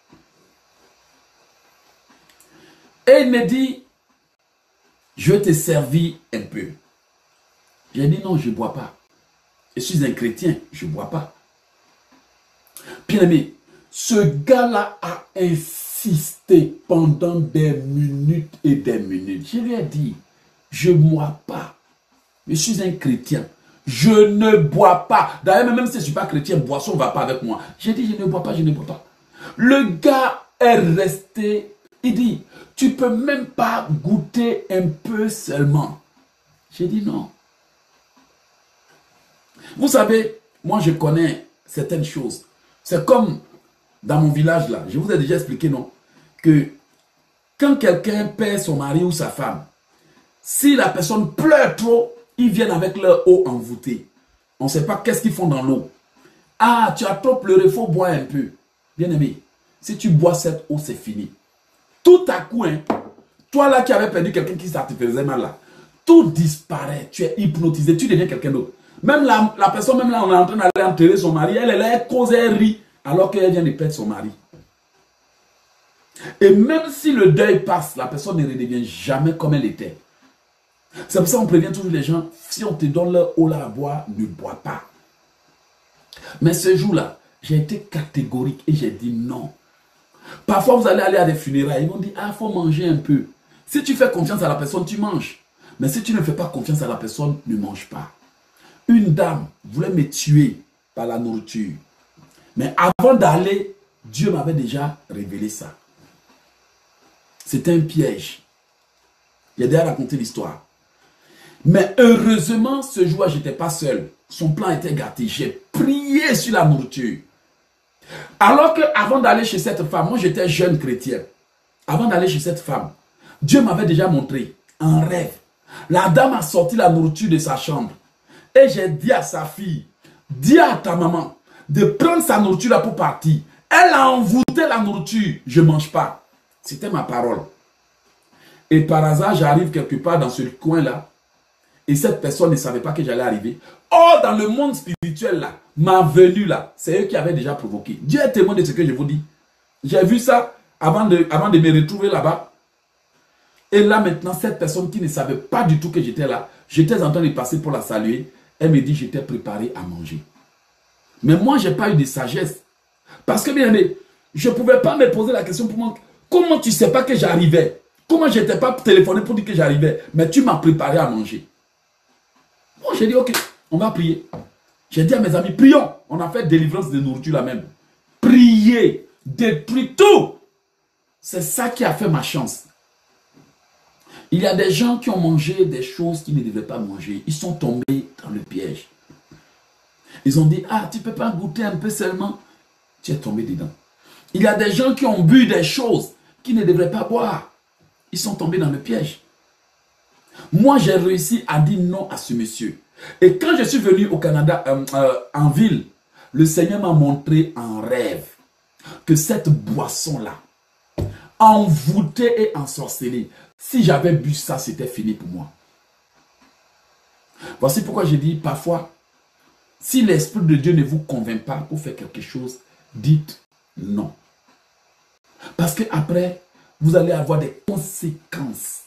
S1: Et il me dit, je vais te servir un peu. J'ai dit non, je ne bois pas. Je suis un chrétien, je ne bois pas. Bien aimé, ce gars-là a insisté pendant des minutes et des minutes. Je lui ai dit, je ne bois pas. Je suis un chrétien. Je ne bois pas. D'ailleurs, même si je ne suis pas chrétien, boisson ne va pas avec moi. J'ai dit, je ne bois pas, je ne bois pas. Le gars est resté. Il dit, tu ne peux même pas goûter un peu seulement. J'ai dit non. Vous savez, moi je connais certaines choses. C'est comme dans mon village là, je vous ai déjà expliqué, non? Que quand quelqu'un perd son mari ou sa femme, si la personne pleure trop, ils viennent avec leur eau envoûtée. On ne sait pas qu'est-ce qu'ils font dans l'eau. Ah, tu as trop pleuré, il faut boire un peu. Bien aimé, si tu bois cette eau, c'est fini. Tout à coup, hein, toi là qui avais perdu quelqu'un qui te faisait mal là, tout disparaît. Tu es hypnotisé, tu deviens quelqu'un d'autre. Même la, la personne, même là, on est en train d'aller enterrer son mari, elle est là, elle cause, elle rit, alors qu'elle vient de perdre son mari. Et même si le deuil passe, la personne ne redevient jamais comme elle était. C'est pour ça qu'on prévient toujours les gens, si on te donne leur eau là à boire, ne bois pas. Mais ce jour-là, j'ai été catégorique et j'ai dit non. Parfois, vous allez aller à des funérailles, ils vont dire, ah, il faut manger un peu. Si tu fais confiance à la personne, tu manges. Mais si tu ne fais pas confiance à la personne, ne mange pas. Une dame voulait me tuer par la nourriture. Mais avant d'aller, Dieu m'avait déjà révélé ça. C'était un piège. Il a déjà raconté l'histoire. Mais heureusement, ce jour-là, je n'étais pas seul. Son plan était gâté. J'ai prié sur la nourriture. Alors qu'avant d'aller chez cette femme, moi j'étais jeune chrétien. Avant d'aller chez cette femme, Dieu m'avait déjà montré un rêve. La dame a sorti la nourriture de sa chambre. Et j'ai dit à sa fille, dis à ta maman de prendre sa nourriture là pour partir. Elle a envoûté la nourriture. Je ne mange pas. C'était ma parole. Et par hasard, j'arrive quelque part dans ce coin-là. Et cette personne ne savait pas que j'allais arriver. Or, dans le monde spirituel, là, ma venue, là, c'est eux qui avaient déjà provoqué. Dieu est témoin de ce que je vous dis. J'ai vu ça avant de, avant de me retrouver là-bas. Et là, maintenant, cette personne qui ne savait pas du tout que j'étais là, j'étais en train de passer pour la saluer. Elle me dit, j'étais préparé à manger. Mais moi, je n'ai pas eu de sagesse. Parce que, bien aimé, je ne pouvais pas me poser la question pour moi. Comment tu ne sais pas que j'arrivais? Comment je n'étais pas téléphoné pour dire que j'arrivais? Mais tu m'as préparé à manger. Bon, j'ai dit, ok, on va prier. J'ai dit à mes amis, prions. On a fait délivrance de nourriture là même. Prier, détruire tout. C'est ça qui a fait ma chance. Il y a des gens qui ont mangé des choses qu'ils ne devaient pas manger. Ils sont tombés dans le piège. Ils ont dit, ah, tu ne peux pas goûter un peu seulement. Tu es tombé dedans. Il y a des gens qui ont bu des choses qu'ils ne devraient pas boire. Ils sont tombés dans le piège. Moi, j'ai réussi à dire non à ce monsieur. Et quand je suis venu au Canada, euh, euh, en ville, le Seigneur m'a montré en rêve que cette boisson-là, envoûtée et ensorcelée, si j'avais bu ça, c'était fini pour moi. Voici pourquoi je dis parfois, si l'Esprit de Dieu ne vous convainc pas pour faire quelque chose, dites non. Parce qu'après, vous allez avoir des conséquences.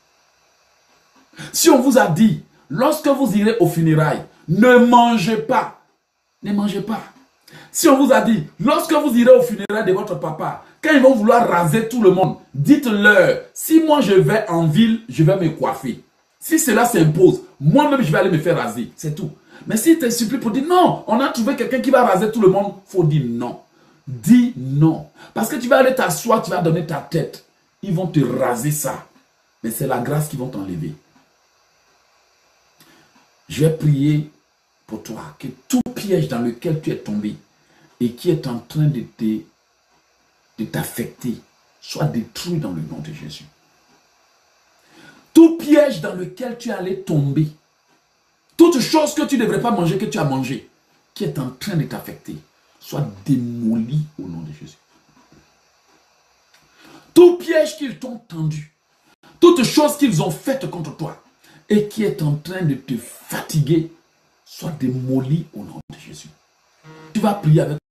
S1: Si on vous a dit, lorsque vous irez au funérailles, ne mangez pas. Ne mangez pas. Si on vous a dit, lorsque vous irez au funérailles de votre papa, quand ils vont vouloir raser tout le monde, dites-leur, si moi je vais en ville, je vais me coiffer. Si cela s'impose, moi-même je vais aller me faire raser. C'est tout. Mais si tu te supplie pour dire, non, on a trouvé quelqu'un qui va raser tout le monde, il faut dire non. Dis non. Parce que tu vas aller t'asseoir, tu vas donner ta tête. Ils vont te raser ça. Mais c'est la grâce qui va t'enlever. Je vais prier pour toi que tout piège dans lequel tu es tombé et qui est en train de te, de t'affecter soit détruit dans le nom de Jésus. Tout piège dans lequel tu es allé tomber, toute chose que tu ne devrais pas manger, que tu as mangé, qui est en train de t'affecter, soit démoli au nom de Jésus. Tout piège qu'ils t'ont tendu, toute chose qu'ils ont faite contre toi et qui est en train de te fatiguer, soit démoli au nom de Jésus. Tu vas prier avec